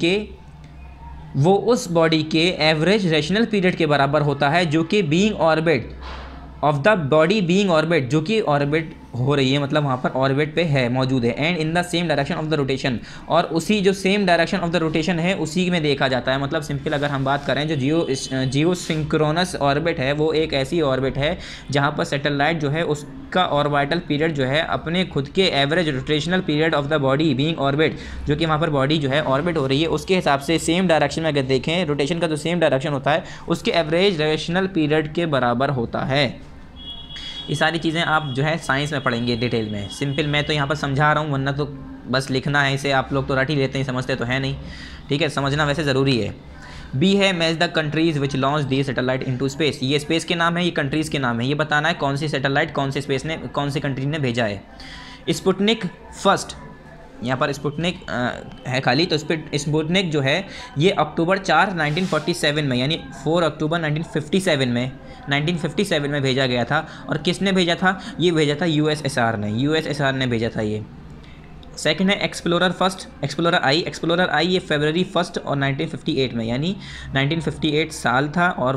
बॉडी के एवरेज रेशनल पीरियड के बराबर होता है, जो कि being orbit of the body being orbit, जो कि ऑर्बिट हो रही है, मतलब वहाँ पर ऑर्बिट पे है, मौजूद है, and in the same direction of the rotation, और उसी जो same direction of the rotation है उसी में देखा जाता है। मतलब सिंपल अगर हम बात करें, जो जियो सिंक्रोनस ऑर्बिट है वो एक ऐसी ऑर्बिट है जहाँ पर सैटेलाइट जो है उसका ऑर्बिटल पीरियड जो है अपने खुद के average rotational period of the body being orbit, जो कि वहाँ पर बॉडी जो है ऑर्बिट हो रही है उसके हिसाब से सेम डायरेक्शन में अगर देखें, रोटेशन का जो सेम डायरेक्शन होता है उसके एवरेज रेशनल पीरियड के बराबर होता है। ये सारी चीज़ें आप जो है साइंस में पढ़ेंगे डिटेल में। सिंपल मैं तो यहाँ पर समझा रहा हूँ, वरना तो बस लिखना है इसे, आप लोग तो रट ही लेते हैं, समझते तो है नहीं, ठीक है। समझना वैसे ज़रूरी है। बी है match the countries which launch the satellite into space. ये स्पेस के नाम है, ये कंट्रीज़ के नाम है, ये बताना है कौन सी सैटेलाइट कौन सी कंट्री ने भेजा है। स्पुतनिक फर्स्ट, यहाँ पर स्पुतनिक है खाली, तो स्पुतनिक जो है ये अक्टूबर 4 1947 में, यानी 4 अक्टूबर 1957 में भेजा गया था। और किसने भेजा था? ये भेजा था यूएसएसआर ने भेजा था ये। सेकंड है एक्सप्लोरर आई ये फरवरी 1 और 1958 में, यानी 1958 साल था और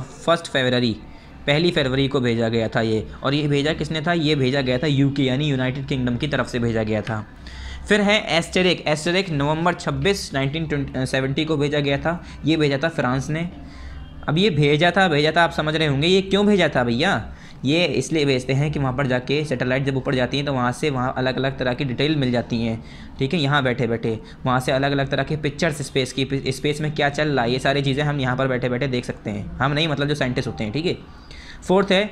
1 फरवरी को भेजा गया था ये। और ये भेजा किसने था? ये भेजा गया था यूके यानी यूनाइटेड किंगडम की तरफ से भेजा गया था। फिर है एस्टेरिक नवंबर 26 1970 को भेजा गया था, ये भेजा था फ्रांस ने। अब ये भेजा था आप समझ रहे होंगे ये क्यों भेजा था भैया? ये इसलिए भेजते हैं कि वहाँ पर जाके सैटेलाइट जब ऊपर जाती हैं तो वहाँ अलग अलग तरह की डिटेल मिल जाती हैं, ठीक है। यहाँ बैठे बैठे वहाँ से अलग अलग तरह के पिक्चर्स स्पेस में क्या चल रहा है, ये सारी चीज़ें हम यहाँ पर बैठे बैठे देख सकते हैं। हम नहीं, मतलब जो साइंटिस्ट होते हैं, ठीक है। फोर्थ है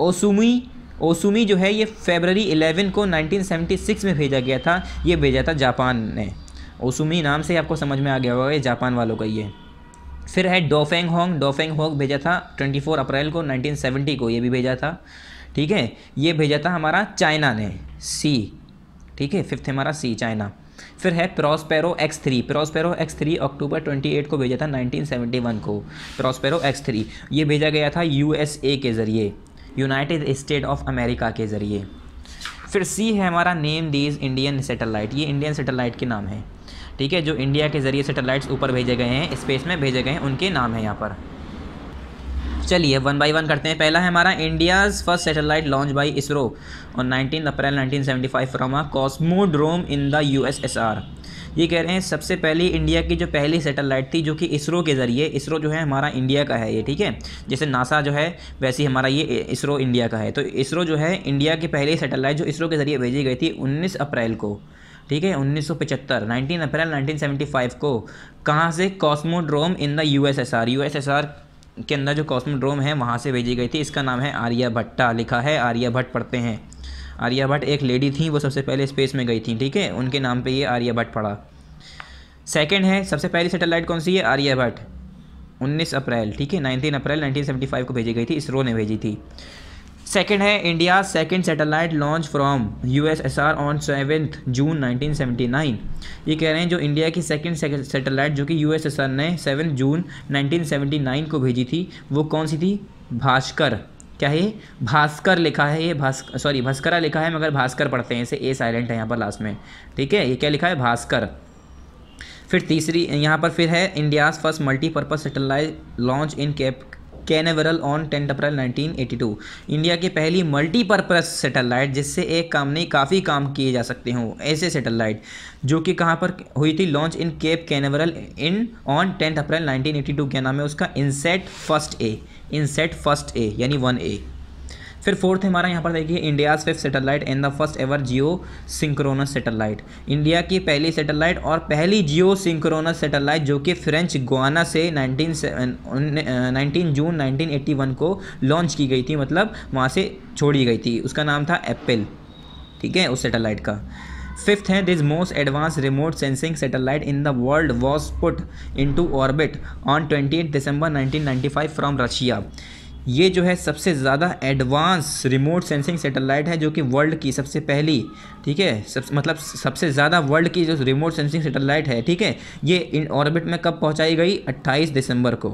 ओसुमी जो है ये फरवरी 11 को 1976 में भेजा गया था, ये भेजा था जापान ने। ओसुमी नाम से आपको समझ में आ गया होगा, ये जापान वालों का ये। फिर है डोफेंग होंग भेजा था 24 अप्रैल को 1970 को, ये भी भेजा था, ठीक है। ये भेजा था हमारा चाइना ने, सी, ठीक है। फिफ्थ हमारा सी, चाइना। फिर है प्रॉस्पेरो X3 अक्टूबर 28 को भेजा था 1971 को, प्रॉस्पेरो X3 ये भेजा गया था USA के ज़रिए, यूनाइटेड स्टेट ऑफ अमेरिका के ज़रिए। फिर सी है हमारा नेम दीज इंडियन सैटेलाइट, ये इंडियन सैटेलाइट के नाम है, ठीक है। जो इंडिया के ज़रिए सैटेलाइट्स ऊपर भेजे गए हैं, स्पेस में भेजे गए हैं, उनके नाम है यहाँ पर। चलिए 1 बाय 1 करते हैं। पहला है हमारा India's first satellite launch by ISRO on 19 April 1975 from a cosmodrome in the USSR। ये कह रहे हैं सबसे पहली इंडिया की जो पहली सैटेलाइट थी जो कि इसरो के ज़रिए, इसरो जो है हमारा इंडिया का है ये, ठीक है। जैसे नासा जो है वैसे ही हमारा ये इसरो इंडिया का है। तो इसरो जो है इंडिया की पहली सैटेलाइट जो इसरो के ज़रिए भेजी गई थी 19 अप्रैल को, ठीक है, 1975 19 अप्रैल 1975 को। कहाँ से? कॉस्मोड्रोम इन द USSR के अंदर जो कॉस्मोड्रोम है वहाँ से भेजी गई थी। इसका नाम है आर्यभट्टा, लिखा है आर्यभट्ट पढ़ते हैं, आर्यभट्ट एक लेडी थी, वो सबसे पहले स्पेस में गई थी, ठीक है, उनके नाम पे ये आर्यभट्ट पड़ा। सेकंड है, सबसे पहली सैटेलाइट कौन सी है? आर्यभट्ट, 19 अप्रैल, ठीक है, 19 अप्रैल 1975 को भेजी गई थी, इसरो ने भेजी थी। सेकंड है, India second satellite launch from USSR on 7 June 1979। ये कह रहे हैं जो इंडिया की सेकंड सैटेलाइट जो कि यूएसएसआर ने 7 जून 1979 को भेजी थी, वो कौन सी थी? भास्कर। क्या है? भास्कर लिखा है, ये भास्करा लिखा है, मगर भास्कर पढ़ते हैं इसे, ए साइलेंट है यहाँ पर लास्ट में, ठीक है, ये क्या लिखा है? भास्कर। फिर तीसरी यहाँ पर फिर है, India's first multipurpose satellite launch in Canaveral on 10 April 1982। India की पहली मल्टीपर्पज़ सैटेलाइट जिससे एक काम नहीं काफ़ी काम किए जा सकते हों, ऐसे सैटेलाइट जो कि कहाँ पर हुई थी? Launch in Cape Canaveral in on 10 April 1982। क्या नाम है उसका? INSAT first A, INSAT first A यानी 1A। फिर फोर्थ हमारा यहाँ पर देखिए, India's fifth satellite and the first ever geosynchronous satellite. India की पहली सैटेलाइट और पहली जियो सिंक्रोनस सैटेलाइट जो कि फ्रेंच गुआना से 19 जून 1981 को लॉन्च की गई थी, मतलब वहाँ से छोड़ी गई थी, उसका नाम था एप्पल, ठीक है, उस सैटेलाइट का। फिफ्थ है, this most advance remote sensing satellite in the world was put into orbit on 28 December 1995 from Russia. ये जो है सबसे ज़्यादा एडवांस रिमोट सेंसिंग सैटेलाइट है जो कि वर्ल्ड की सबसे पहली, ठीक है, मतलब सबसे ज़्यादा वर्ल्ड की जो रिमोट सेंसिंग सैटेलाइट है, ठीक है, ये इन ऑर्बिट में कब पहुंचाई गई? 28 दिसंबर को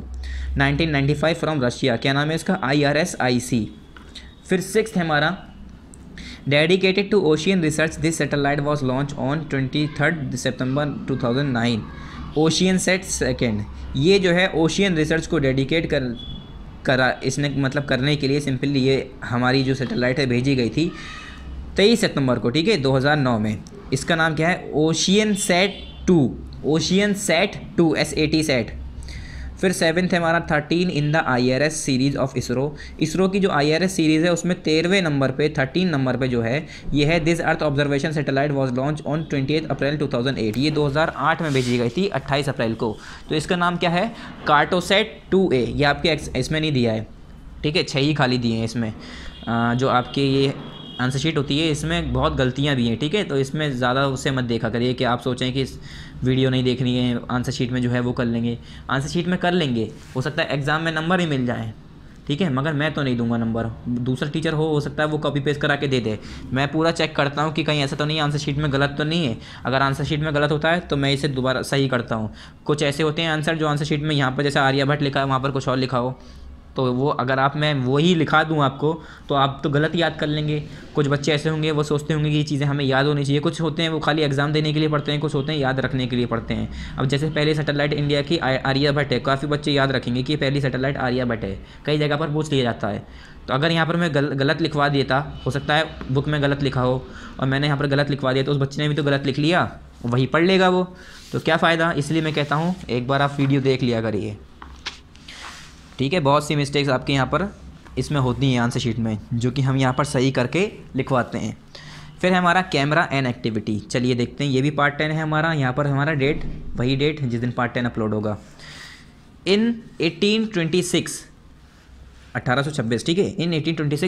1995 फ्रॉम रशिया। क्या नाम है इसका? IRS-IC। फिर सिक्स्थ है हमारा, dedicated to ocean research this satellite was launch on 23 September 2009। Oceansat second, ये जो है ओशियन रिसर्च को डेडिकेट करा इसने, मतलब करने के लिए सिंपली ये हमारी जो सैटेलाइट है भेजी गई थी 23 सितंबर को, ठीक है, 2009 में। इसका नाम क्या है? Oceansat 2, Oceansat 2, SAT sat. फिर सेवन्थ है हमारा 13 in the IRS series of ISRO. ISRO की जो IRS सीरीज़ है उसमें 13वें नंबर पे, 13 नंबर पे जो है ये है, this earth observation satellite was launch on 28 April 2008। ये 2008 में भेजी गई थी 28 अप्रैल को। तो इसका नाम क्या है? कार्टोसैट 2A। ये आपके इसमें नहीं दिया है, ठीक है, 6 ही खाली दिए हैं इसमें। जो आपके ये आंसर शीट होती है इसमें बहुत गलतियां भी हैं, ठीक है, तो इसमें ज़्यादा उससे मत देखा करिए कि आप सोचें कि इस वीडियो नहीं देखनी है, आंसर शीट में जो है वो कर लेंगे। आंसर शीट में कर लेंगे, हो सकता है एग्ज़ाम में नंबर ही मिल जाए, ठीक है, मगर मैं तो नहीं दूंगा नंबर, दूसरा टीचर हो सकता है वो कॉपी पेस्ट करा के दे दे। मैं पूरा चेक करता हूँ कि कहीं ऐसा तो नहीं है आंसर शीट में गलत तो नहीं है। अगर आंसर शीट में गलत होता है तो मैं इसे दोबारा सही करता हूँ। कुछ ऐसे होते हैं आंसर जो आंसर शीट में यहाँ पर जैसे आर्यभट्ट लिखा है वहाँ पर कुछ और लिखा हो, तो वो अगर मैं वही लिखा दूँ आपको तो आप तो गलत याद कर लेंगे। कुछ बच्चे ऐसे होंगे वो सोचते होंगे कि ये चीज़ें हमें याद होनी चाहिए। कुछ होते हैं वो खाली एग्ज़ाम देने के लिए पढ़ते हैं, कुछ होते हैं याद रखने के लिए पढ़ते हैं। अब जैसे पहली सैटेलाइट इंडिया की आर्यभट्ट है, काफ़ी बच्चे याद रखेंगे कि पहली सैटेलाइट आर्यभट्ट है, कई जगह पर पूछ लिया जाता है। तो अगर यहाँ पर मैं गलत लिखवा देता, हो सकता है बुक में गलत लिखा हो और मैंने यहाँ पर गलत लिखवा दिया तो उस बच्चे ने भी तो गलत लिख लिया, वही पढ़ लेगा वो, तो क्या फ़ायदा। इसलिए मैं कहता हूँ एक बार आप वीडियो देख लिया करिए, ठीक है। बहुत सी मिस्टेक्स आपके यहाँ पर इसमें होती हैं आंसर शीट में, जो कि हम यहाँ पर सही करके लिखवाते हैं। फिर है हमारा कैमरा एंड एक्टिविटी। चलिए देखते हैं, ये भी पार्ट 10 है हमारा। यहाँ पर हमारा डेट वही डेट जिस दिन पार्ट 10 अपलोड होगा। इन 1826, ठीक है, इन 1826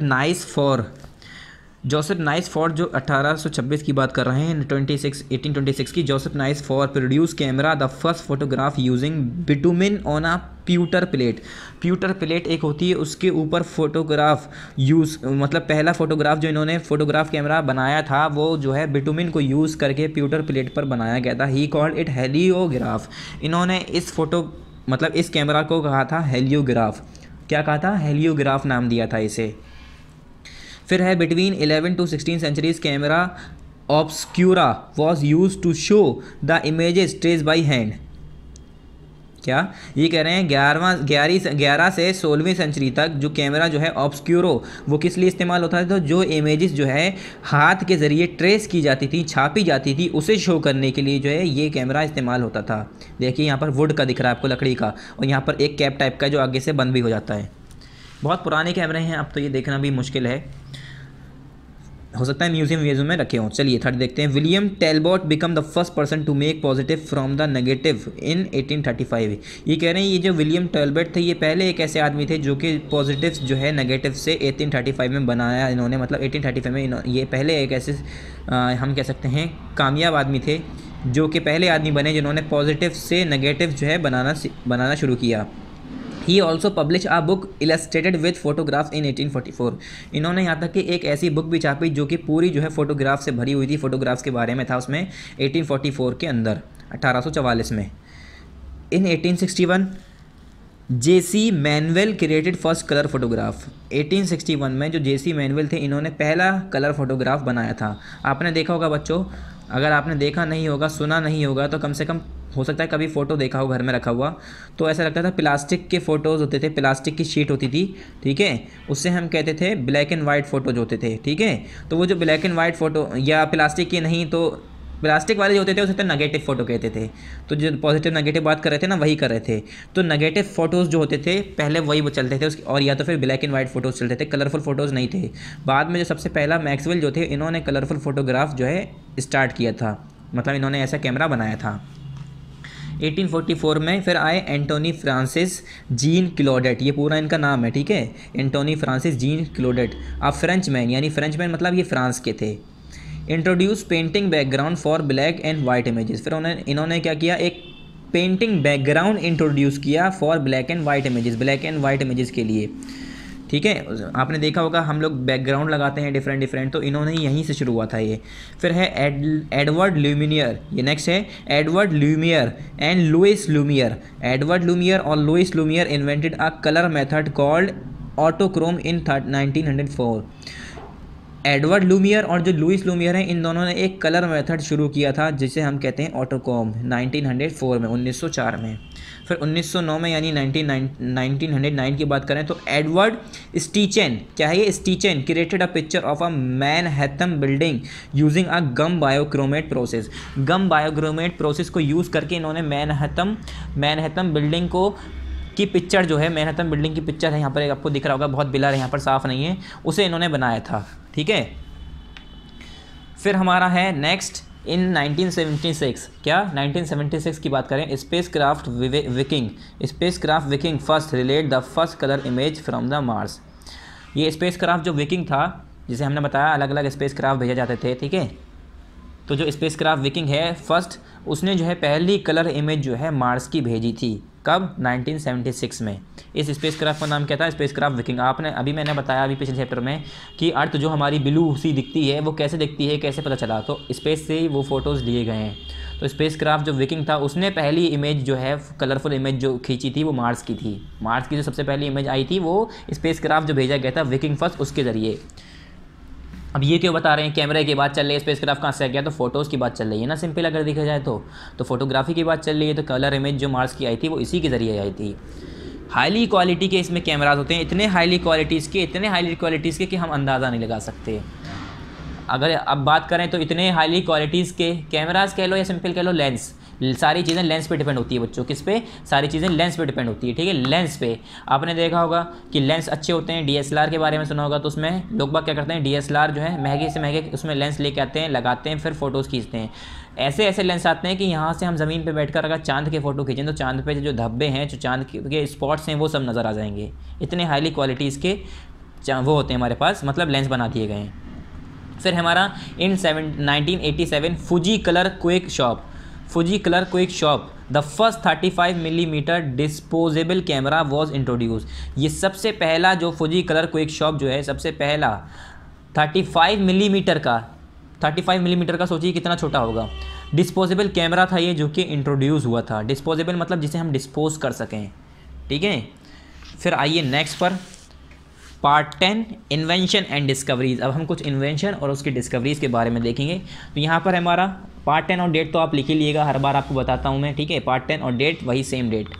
जोसेफ नाइस फॉर जो 1826 की बात कर रहे हैं, 1826 की, Joseph Niepce for produce camera the first photograph using bitumen on a pewter plate. Pewter plate एक होती है, उसके ऊपर फोटोग्राफ यूज़, मतलब पहला फोटोग्राफ जो इन्होंने फोटोग्राफ कैमरा बनाया था वो जो है बिटुमिन को यूज़ करके प्यूटर प्लेट पर बनाया गया था। He called it heliograph. इन्होंने इस मतलब इस कैमरा को कहा था हेलियोग्राफ। क्या कहा था? हेलियोग्राफ नाम दिया था इसे। फिर है between 11 to 16 centuries camera obscura was use to show the images trace by hand. क्या ये कह रहे हैं 11 से 16वीं सेंचुरी तक जो कैमरा जो है ऑब्सक्यूरो वो किस लिए इस्तेमाल होता था? तो जो इमेजेस जो है हाथ के ज़रिए ट्रेस की जाती थी, छापी जाती थी, उसे शो करने के लिए जो है ये कैमरा इस्तेमाल होता था। देखिए यहाँ पर वुड का दिख रहा है आपको, लकड़ी का, और यहाँ पर एक कैप टाइप का जो आगे से बंद भी हो जाता है। बहुत पुराने कैमरे हैं, अब तो ये देखना भी मुश्किल है। हो सकता है म्यूजियम में रखे हों। चलिए थर्ड देखते हैं। William Talbot become the first person to make positive from the negative in 1835। ये कह रहे हैं ये जो विलियम टेलबॉट थे ये पहले एक ऐसे आदमी थे जो कि पॉजिटिव जो है नेगेटिव से 1835 में बनाया इन्होंने, मतलब 1835 में ये पहले एक ऐसे हम कह सकते हैं कामयाब आदमी थे जो कि पहले आदमी बने जिन्होंने पॉजिटिव से नेगेटिव जो है बनाना शुरू किया। He also publish a book illustrated with photograph in 1844। इन्होंने यहाँ तक कि एक ऐसी बुक भी छापी जो कि पूरी जो है फोटोग्राफ से भरी हुई थी, फोटोग्राफ्स के बारे में था उसमें 1844 के अंदर, 1844 में। In 1861 J C Manuel created first colour photograph. 1861 में जो जेसी मैनुअल थे इन्होंने पहला कलर फोटोग्राफ बनाया था। आपने देखा होगा बच्चों, अगर आपने देखा नहीं होगा, सुना नहीं होगा, तो कम से कम हो सकता है कभी फ़ोटो देखा हो घर में रखा हुआ, तो ऐसा लगता था प्लास्टिक के फ़ोटोज़ होते थे, प्लास्टिक की शीट होती थी, ठीक है, उससे हम कहते थे ब्लैक एंड वाइट फ़ोटोज होते थे, ठीक है। तो वो जो ब्लैक एंड वाइट फ़ोटो या प्लास्टिक की नहीं तो प्लास्टिक वाले जो होते थे उसे तो नेगेटिव फ़ोटो कहते थे। तो जो पॉजिटिव नेगेटिव बात कर रहे थे ना वही कर रहे थे। तो नेगेटिव फ़ोटोज़ जो होते थे पहले वही वो चलते थे उसके, और या तो फिर ब्लैक एंड वाइट फ़ोटोज़ चलते थे, कलरफुल फ़ोटोज़ नहीं थे। बाद में जो सबसे पहला मैक्सवेल जो थे इन्होंने कलरफुल फ़ोटोग्राफ जो है स्टार्ट किया था, मतलब इन्होंने ऐसा कैमरा बनाया था। 1844 में फिर आए एंटोनी फ्रांसिस जीन क्लोडेट, ये पूरा इनका नाम है, ठीक है, Antoine Francis Jean Claudet, a French man, यानी फ्रेंच मैन मतलब ये फ्रांस के थे। Introduce painting background for black and white images. फिर इन्होंने क्या किया, एक पेंटिंग बैकग्राउंड इंट्रोड्यूस किया for black and white images, black and white images के लिए, ठीक है। आपने देखा होगा हम लोग बैकग्राउंड लगाते हैं डिफरेंट, तो इन्होंने यहीं से शुरू हुआ था ये। फिर है एडवर्ड ल्यूमियर, ये नेक्स्ट है Edward Lumiere and Louis Lumiere. Edward Lumiere और Louis Lumiere invented a colour method called autochrome in 1904। Edward Lumiere और जो लुइस लुमियर हैं इन दोनों ने एक कलर मेथड शुरू किया था जिसे हम कहते हैं ऑटोक्रोम, 1904 में, 1904 में। फिर 1909 में यानी 1909 की बात करें तो एडवर्ड स्टीचेन, क्या है ये, Steichen created a picture of a Manhattan building using a gum bichromate process. Gum bichromate process को यूज़ करके इन्होंने मैनहट्टन बिल्डिंग को की पिक्चर जो है, मैनहट्टन बिल्डिंग की पिक्चर है यहाँ पर, आपको दिख रहा होगा, बहुत ब्लर है यहाँ पर, साफ़ नहीं है, उसे इन्होंने बनाया था, ठीक है। फिर हमारा है नेक्स्ट इन 1976, क्या 1976 की बात करें, spacecraft Viking first relate the first colour image from the Mars. ये स्पेसक्राफ्ट जो विकिंग था, जिसे हमने बताया अलग अलग स्पेसक्राफ्ट भेजे जाते थे, ठीक है। तो जो स्पेसक्राफ्ट विकिंग है फर्स्ट, उसने जो है पहली कलर इमेज जो है मार्स की भेजी थी, कब, 1976 में। इस स्पेसक्राफ्ट का नाम क्या था, स्पेसक्राफ्ट विकिंग। मैंने बताया अभी पिछले चैप्टर में कि अर्थ जो हमारी ब्लू सी दिखती है वो कैसे दिखती है, कैसे पता चला, तो स्पेस से ही वो फ़ोटोज़ लिए गए हैं। तो स्पेसक्राफ्ट जो विकिंग था उसने पहली इमेज जो है कलरफुल इमेज जो खींची थी वो मार्स की थी। मार्स की जो सबसे पहली इमेज आई थी वो स्पेसक्राफ्ट जो भेजा गया था विकिंग फर्स्ट, उसके ज़रिए। अब ये क्यों बता रहे हैं, कैमरे की बात चल रही है, स्पेसक्राफ्ट कहाँ से आ गया, तो फोटोज़ की बात चल रही है ना, सिंपल अगर देखा जाए तो फोटोग्राफी की बात चल रही है, तो कलर इमेज जो मार्स की आई थी वो इसी के ज़रिए आई थी। हाईली क्वालिटी के इसमें कैमराज होते हैं, इतने हाईली क्वालिटीज़ के कि हम अंदाज़ा नहीं लगा सकते। अगर अब बात करें तो इतने हाईली क्वालिटीज़ के कैमराज कह लो या सिंपल कह लो लेंस, सारी चीज़ें लेंस पे डिपेंड होती है बच्चों, किस पे, सारी चीज़ें लेंस पे डिपेंड होती है, ठीक है, लेंस पे। आपने देखा होगा कि लेंस अच्छे होते हैं, DSLR के बारे में सुना होगा, तो उसमें लोग बाग क्या करते हैं, DSLR जो है महंगे से महंगे उसमें लेंस लेके आते हैं, लगाते हैं, फिर फ़ोटोज़ खींचते हैं। ऐसे लेंस आते हैं कि यहाँ से हम ज़मीन पे बैठकर अगर चांद के फ़ोटो खींचें तो चांद पे जो धब्बे हैं, जो चांद के स्पॉट्स हैं वो सब नज़र आ जाएंगे। इतने हाईली क्वालिटीज़ के वो होते हैं हमारे पास, मतलब लेंस बना दिए गए हैं। फिर हमारा in 1987 Fuji colour quick shop the first 35 millimetre disposable camera was introduce. ये सबसे पहला जो फुजी कलर क्विक शॉप जो है, सबसे पहला 35 मिलीमीटर का सोचिए कितना छोटा होगा, डिस्पोजेबल कैमरा था ये जो कि इंट्रोड्यूस हुआ था। डिस्पोजेबल मतलब जिसे हम डिस्पोज कर सकें, ठीक है। फिर आइए नेक्स्ट पर, पार्ट 10 इन्वेंशन एंड डिस्कवरीज। अब हम कुछ इन्वेंशन और उसकी डिस्कवरीज़ के बारे में देखेंगे। तो यहाँ पर हमारा पार्ट 10 और डेट तो आप लिख ही लीजिएगा, हर बार आपको बताता हूँ मैं, ठीक है। पार्ट 10 और डेट वही same date.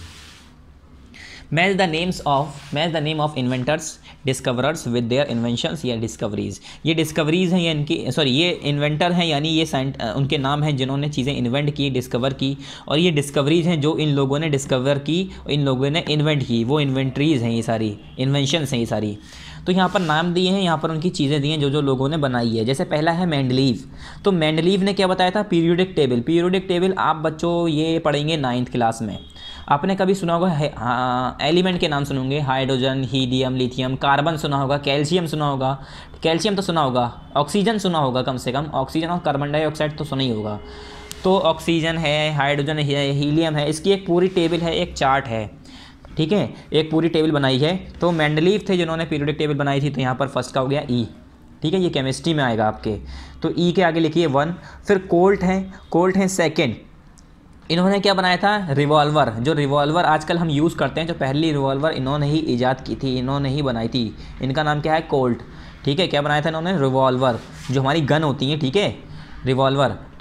Match the name of inventors discoverers with their inventions या डिस्कवरीज़। ये डिस्कवरीज़ हैं या ये इन्वेंटर हैं, यानी ये उनके नाम हैं जिन्होंने चीज़ें इन्वेंट की, डिस्कवर की, और ये डिस्कवरीज़ हैं जो इन लोगों ने डिस्कवर की, इन लोगों ने इन्वेंट की, वो इन्वेंट्रीज़ हैं, ये सारी इन्वेंशंस हैं ये सारी। तो यहाँ पर नाम दिए हैं, यहाँ पर उनकी चीज़ें दी हैं जो जो लोगों ने बनाई है। जैसे पहला है मेंडलीव। तो मेंडलीव ने क्या बताया था? Periodic table. पीरियोडिक टेबल आप बच्चों ये पढ़ेंगे 9th क्लास में। आपने कभी सुना होगा एलिमेंट के नाम सुनोगे, हाइड्रोजन, हीलियम, लिथियम, कार्बन सुना होगा, कैल्शियम सुना होगा, कैल्शियम तो सुना होगा, ऑक्सीजन सुना होगा, कम से कम ऑक्सीजन और कार्बन डाइऑक्साइड तो सुना ही होगा। तो ऑक्सीजन है, हाइड्रोजन है, हीलियम है, इसकी एक पूरी टेबल है, एक चार्ट है, ठीक है, एक पूरी टेबल बनाई है। तो मेंडलीव थे जिन्होंने पीरियोडिक टेबल बनाई थी। तो यहाँ पर फर्स्ट का हो गया ई, ठीक है, ये केमिस्ट्री में आएगा आपके। तो ई के आगे लिखिए 1। फिर कोल्ट है सेकेंड। इन्होंने क्या बनाया था? रिवॉल्वर। जो रिवॉल्वर आजकल हम यूज़ करते हैं, जो पहली रिवॉल्वर इन्होंने ही ईजाद की थी, इन्होंने ही बनाई थी। इनका नाम क्या है? कोल्ट, ठीक है। क्या बनाया था इन्होंने? रिवॉल्वर, जो हमारी गन होती है, ठीक है, रिवॉल्वर। तो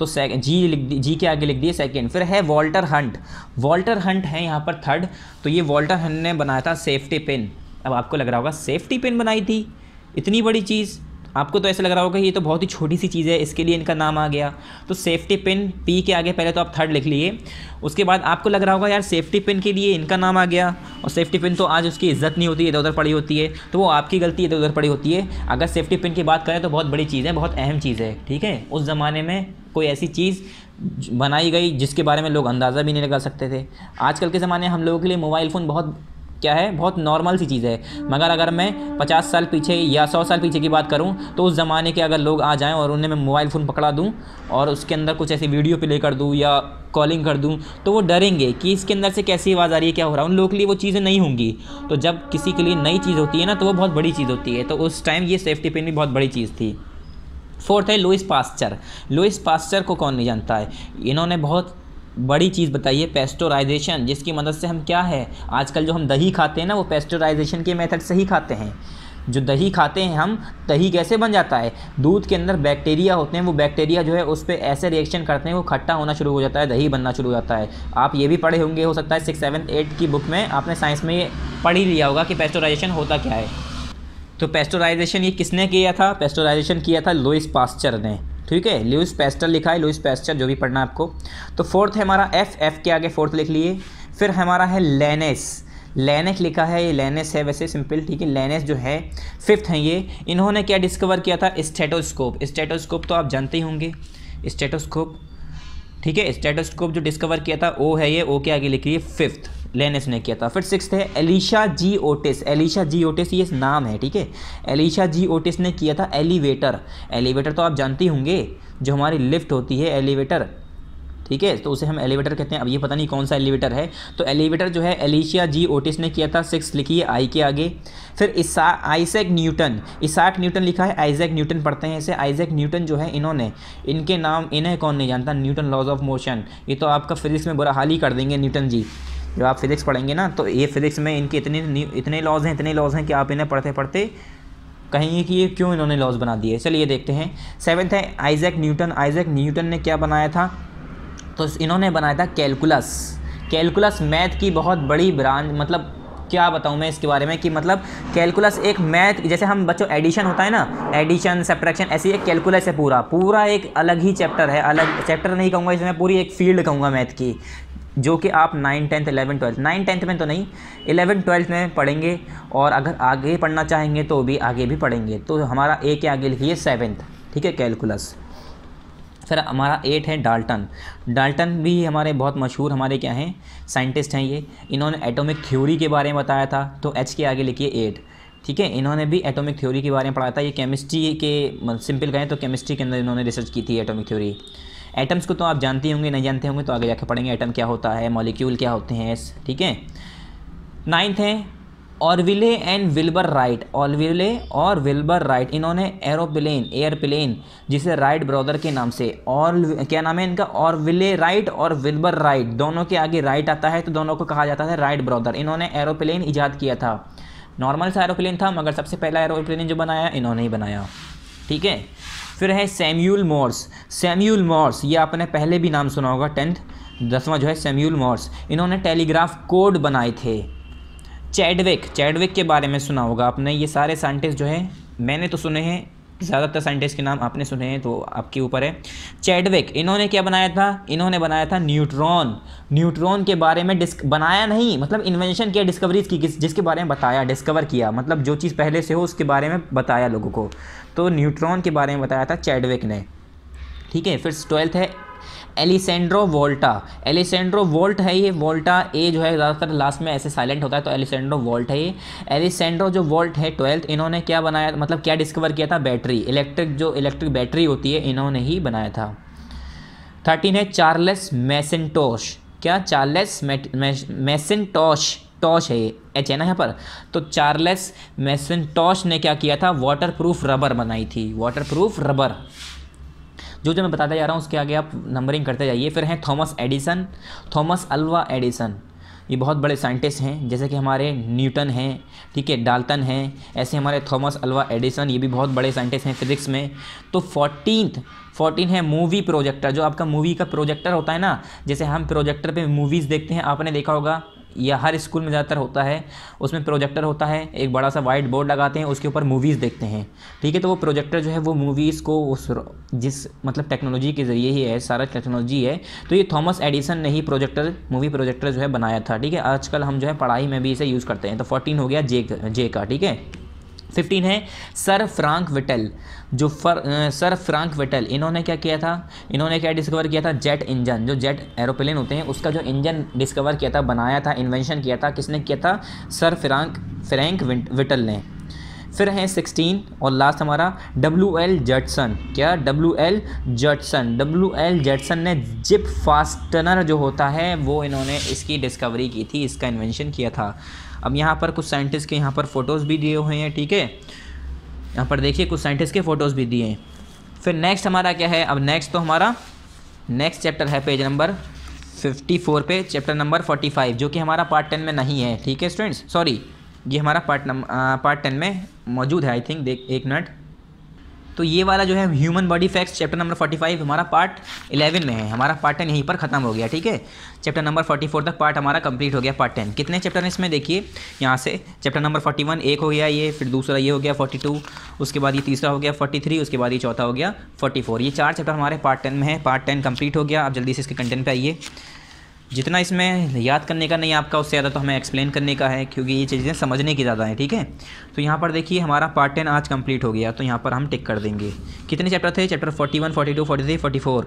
जी के आगे लिख दिए सेकंड। फिर है वॉल्टर हंट। वॉल्टर हंट है यहाँ पर थर्ड। तो ये वॉल्टर हंट ने बनाया था सेफ्टी पिन। अब आपको लग रहा होगा सेफ्टी पिन बनाई थी, इतनी बड़ी चीज़, आपको तो ऐसा लग रहा होगा ये तो बहुत ही छोटी सी चीज़ है, इसके लिए इनका नाम आ गया। तो सेफ्टी पिन, पी के आगे पहले तो आप थर्ड लिख लिए। उसके बाद आपको लग रहा होगा यार सेफ्टी पिन के लिए इनका नाम आ गया, और सेफ्टी पिन तो आज उसकी इज्जत नहीं होती है, इधर उधर पड़ी होती है, तो वो आपकी गलती इधर उधर पड़ी होती है। अगर सेफ्टी पिन की बात करें तो बहुत बड़ी चीज़ है, बहुत अहम चीज़ है, ठीक है। उस ज़माने में कोई ऐसी चीज़ बनाई गई जिसके बारे में लोग अंदाज़ा भी नहीं लगा सकते थे। आजकल के ज़माने हम लोगों के लिए मोबाइल फ़ोन बहुत क्या है, बहुत नॉर्मल सी चीज़ है। मगर अगर मैं 50 साल पीछे या 100 साल पीछे की बात करूं, तो उस ज़माने के अगर लोग आ जाएं और उन्हें मैं मोबाइल फ़ोन पकड़ा दूं और उसके अंदर कुछ ऐसी वीडियो प्ले कर दूं या कॉलिंग कर दूं, तो वो डरेंगे कि इसके अंदर से कैसी आवाज़ आ रही है, क्या हो रहा है। उन लोगों के लिए वो चीज़ें नहीं होंगी। तो जब किसी के लिए नई चीज़ होती है ना, तो वो बहुत बड़ी चीज़ होती है। तो उस टाइम ये सेफ्टी पिन भी बहुत बड़ी चीज़ थी। फोर्थ है लुईस पास्चर। लुईस पास्चर को कौन नहीं जानता है? इन्होंने बहुत बड़ी चीज़ बताई है, पेस्टोराइजेशन, जिसकी मदद से हम क्या है, आजकल जो हम दही खाते हैं ना, वो पेस्टोराइजेशन के मेथड से ही खाते हैं। जो दही खाते हैं हम, दही कैसे बन जाता है? दूध के अंदर बैक्टीरिया होते हैं, वो बैक्टीरिया जो है उस पर ऐसे रिएक्शन करते हैं, वो खट्टा होना शुरू हो जाता है, दही बनना शुरू हो जाता है। आप ये भी पढ़े होंगे, हो सकता है 6, 7, 8 की बुक में आपने साइंस में ये पढ़ ही लिया होगा कि पेस्टोराइजेशन होता क्या है। तो पेस्टोराइजेशन ये किसने किया था? पेस्टोराइजेशन किया था लुईस पास्चर ने, ठीक है। लुईस पास्चर लिखा है, लुईस पास्चर, जो भी पढ़ना है आपको। तो फोर्थ है हमारा एफ के आगे फोर्थ लिख लिए। फिर हमारा है लेनेस लिखा है, ये लेनेस है वैसे सिंपल, ठीक है। लेनेस जो है फिफ्थ है ये। इन्होंने क्या डिस्कवर किया था? स्टेटोस्कोप तो आप जानते ही होंगे, स्टेटोस्कोप, ठीक है। स्टेटोस्कोप जो डिस्कवर किया था ओ है ये, ओ के आगे लिखिए फिफ्थ, लेनेस ने किया था। फिर सिक्स्थ है एलिशा जी ओटिस ये नाम है, ठीक है। एलिशा जी ओटिस ने किया था एलिवेटर तो आप जानते ही होंगे, जो हमारी लिफ्ट होती है एलिवेटर, ठीक है, तो उसे हम एलिवेटर कहते हैं। अब ये पता नहीं कौन सा एलिवेटर है। तो एलिवेटर जो है एलिशा जी ओटिस ने किया था। 6 लिखिए आई के आगे। फिर आइजैक न्यूटन लिखा है, आइजैक न्यूटन पढ़ते हैं इसे। आइजैक न्यूटन जो है इन्होंने, इनके नाम, इन्हें कौन नहीं जानता? Newton laws of motion. ये तो आपका फिजिक्स में बुरा हाल ही कर देंगे न्यूटन जी। जब आप फिजिक्स पढ़ेंगे ना, तो ये फिजिक्स में इनके इतने लॉज हैं कि आप इन्हें पढ़ते पढ़ते कहेंगे कि ये क्यों इन्होंने लॉज बना दिए। चलिए देखते हैं। 7th है आइजैक न्यूटन ने क्या बनाया था? तो इन्होंने बनाया था कैलकुलस मैथ की बहुत बड़ी ब्रांच। मतलब क्या बताऊँ मैं इसके बारे में, कि मतलब कैलकुलस एक मैथ, जैसे हम बच्चों एडिशन होता है ना, एडिशन सब्ट्रैक्शन, ऐसी एक कैलकुलस है, पूरा एक अलग ही चैप्टर है। अलग चैप्टर नहीं कहूँगा इसमें, पूरी एक फील्ड कहूँगा मैथ की, जो कि आप 9, 10, 11, 12, 9, 10 में तो नहीं, 11, 12 में पढ़ेंगे। और अगर आगे पढ़ना चाहेंगे तो भी आगे भी पढ़ेंगे। तो हमारा ए के आगे लिखिए 7th, ठीक है, कैलकुलस। फिर हमारा 8 है डाल्टन भी हमारे बहुत मशहूर हमारे क्या हैं, साइंटिस्ट हैं ये। इन्होंने एटॉमिक थ्योरी के बारे में बताया था। तो एच के आगे लिखिए 8, ठीक है। इन्होंने भी एटॉमिक थ्योरी के बारे में पढ़ाया था। ये केमिस्ट्री के, सिंपल कहें तो केमिस्ट्री के अंदर इन्होंने रिसर्च की थी एटॉमिक थ्योरी। एटम्स को तो आप जानते होंगे, नहीं जानते होंगे तो आगे जाकर पढ़ेंगे एटम क्या होता है, मॉलिक्यूल क्या होते हैं, ठीक है। 9th है ऑरविले और विल्बर राइट। इन्होंने एयरप्लेन जिसे राइट ब्रदर के नाम से, और क्या नाम है इनका, ऑरविले राइट और विल्बर राइट, दोनों के आगे राइट आता है तो दोनों को कहा जाता है राइट ब्रदर। इन्होंने एरोप्लेन ईजाद किया था। नॉर्मल सा एरोप्लेन था, मगर सबसे पहला एरोप्लेन जो बनाया इन्होंने ही बनाया, ठीक है। फिर है सैम्यूल मॉर्स, ये आपने पहले भी नाम सुना होगा, 10वां जो है सैम्यूल मॉर्स। इन्होंने टेलीग्राफ कोड बनाए थे। चैडविक के बारे में सुना होगा आपने। ये सारे साइंटिस्ट जो हैं मैंने तो सुने हैं ज़्यादातर साइंटिस्ट के नाम आपने सुने हैं तो आपके ऊपर है। चैडविक, इन्होंने क्या बनाया था, इन्होंने बनाया था न्यूट्रॉन। न्यूट्रॉन के बारे में बनाया नहीं, मतलब इन्वेंशन किया, डिस्कवरीज की, जिसके बारे में बताया, डिस्कवर किया, मतलब जो चीज़ पहले से हो उसके बारे में बताया लोगों को। तो न्यूट्रॉन के बारे में बताया था चैडविक ने, ठीक है। फिर 12th है एलिसेंड्रो वोल्टा। एलिसेंड्रो वोल्ट है ये, वोल्टा ए जो है ज़्यादातर लास्ट में ऐसे साइलेंट होता है, तो एलिसेंड्रो वोल्ट है ये। एलिसेंड्रो जो वोल्ट है 12th, इन्होंने क्या बनाया, मतलब क्या डिस्कवर किया था, बैटरी, इलेक्ट्रिक बैटरी होती है, इन्होंने ही बनाया था। 13 है चार्ल्स मैकिन्टोश। क्या, चार्ल्स मैकिन्टोश, टॉश है ये, एच है ना यहाँ पर। तो चार्ल्स मैकिन्टोश ने क्या किया था, वाटरप्रूफ रबर बनाई थी, वाटरप्रूफ रबर। जो मैं बताता जा रहा हूँ उसके आगे आप नंबरिंग करते जाइए। फिर हैं Thomas Edison, Thomas Alva Edison. ये बहुत बड़े साइंटिस्ट हैं, जैसे कि हमारे न्यूटन हैं, ठीक है, डाल्टन हैं, ऐसे हमारे थॉमस अल्वा एडिसन, ये भी बहुत बड़े साइंटिस्ट हैं फिजिक्स में। तो 14 है मूवी प्रोजेक्टर। जो आपका मूवी का प्रोजेक्टर होता है ना, जैसे हम प्रोजेक्टर पे मूवीज़ देखते हैं, आपने देखा होगा, या हर स्कूल में ज़्यादातर होता है, उसमें प्रोजेक्टर होता है, एक बड़ा सा वाइट बोर्ड लगाते हैं, उसके ऊपर मूवीज़ देखते हैं, ठीक है। तो वो प्रोजेक्टर जो है वो मूवीज़ को जिस मतलब टेक्नोलॉजी के ज़रिए ही है, सारा टेक्नोलॉजी है, तो ये थॉमस एडिसन ने ही मूवी प्रोजेक्टर जो है बनाया था, ठीक है। आजकल हम जो है पढ़ाई में भी इसे यूज़ करते हैं। तो 14 हो गया जे का, ठीक है। 15 है सर फ्रांक विटल। जो सर फ्रांक विटल, इन्होंने क्या किया था, इन्होंने क्या डिस्कवर किया था, जेट इंजन, जो जेट एरोप्लेन होते हैं उसका जो इंजन डिस्कवर किया था, बनाया था, इन्वेंशन किया था, किसने किया था, सर फ्रैंक विटल ने। फिर है 16 और लास्ट हमारा WL जैटसन। क्या, WL जैटसन ने जिप फास्टनर जो होता है वो इन्होंने इसकी डिस्कवरी की थी, इसका इन्वेंशन किया था। अब यहाँ पर कुछ साइंटिस्ट के यहाँ पर फ़ोटोज़ भी दिए हुए हैं, ठीक है, यहाँ पर देखिए कुछ साइंटिस्ट के फ़ोटोज़ भी दिए हैं। फिर नेक्स्ट हमारा क्या है, अब नेक्स्ट तो हमारा नेक्स्ट चैप्टर है पेज नंबर 54 पे, चैप्टर नंबर 45, जो कि हमारा पार्ट 10 में नहीं है, ठीक है स्टूडेंट्स, सॉरी ये हमारा पार्ट 10 में मौजूद है, आई थिंक, देख एक मिनट। तो ये वाला जो है human body facts chapter number 45 हमारा पार्ट 11 में है, हमारा पार्ट 10 यहीं पर ख़त्म हो गया, ठीक है। चैप्टर नंबर 44 तक पार्ट हमारा कंप्लीट हो गया, पार्ट 10। कितने चैप्टर हैं इसमें देखिए, यहाँ से चैप्टर नंबर 41 एक हो गया ये, फिर दूसरा ये हो गया 42, उसके बाद ये तीसरा हो गया 43, उसके बाद ये चौथा हो गया 44। ये 4 चैप्टर हमारे पार्ट 10 में है, पार्ट 10 कंप्लीट हो गया। अब जल्दी से इसके कंटेंट पे आइए। जितना इसमें याद करने का नहीं है आपका, उससे ज़्यादा तो हमें एक्सप्लेन करने का है, क्योंकि ये चीज़ें समझने की ज़्यादा है, ठीक है। तो यहाँ पर देखिए हमारा पार्ट 10 आज कंप्लीट हो गया, तो यहाँ पर हम टिक कर देंगे। कितने चैप्टर थे, चैप्टर 41, 42, 43, 44,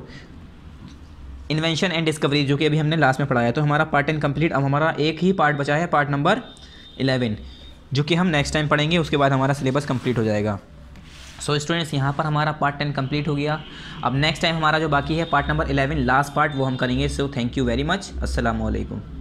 इन्वेंशन एंड डिस्कवरी, जो कि अभी हमने लास्ट में पढ़ाया। तो हमारा पार्ट 10 कंप्लीट। अब हमारा एक ही पार्ट बचा है, पार्ट नंबर 11, जो कि हम नेक्स्ट टाइम पढ़ेंगे, उसके बाद हमारा सिलेबस कंप्लीट हो जाएगा। सो स्टूडेंट्स, यहाँ पर हमारा पार्ट 10 कंप्लीट हो गया। अब नेक्स्ट टाइम हमारा जो बाकी है पार्ट नंबर 11 लास्ट पार्ट, वो हम करेंगे। So thank you very much, अस्सलाम वालेकुम।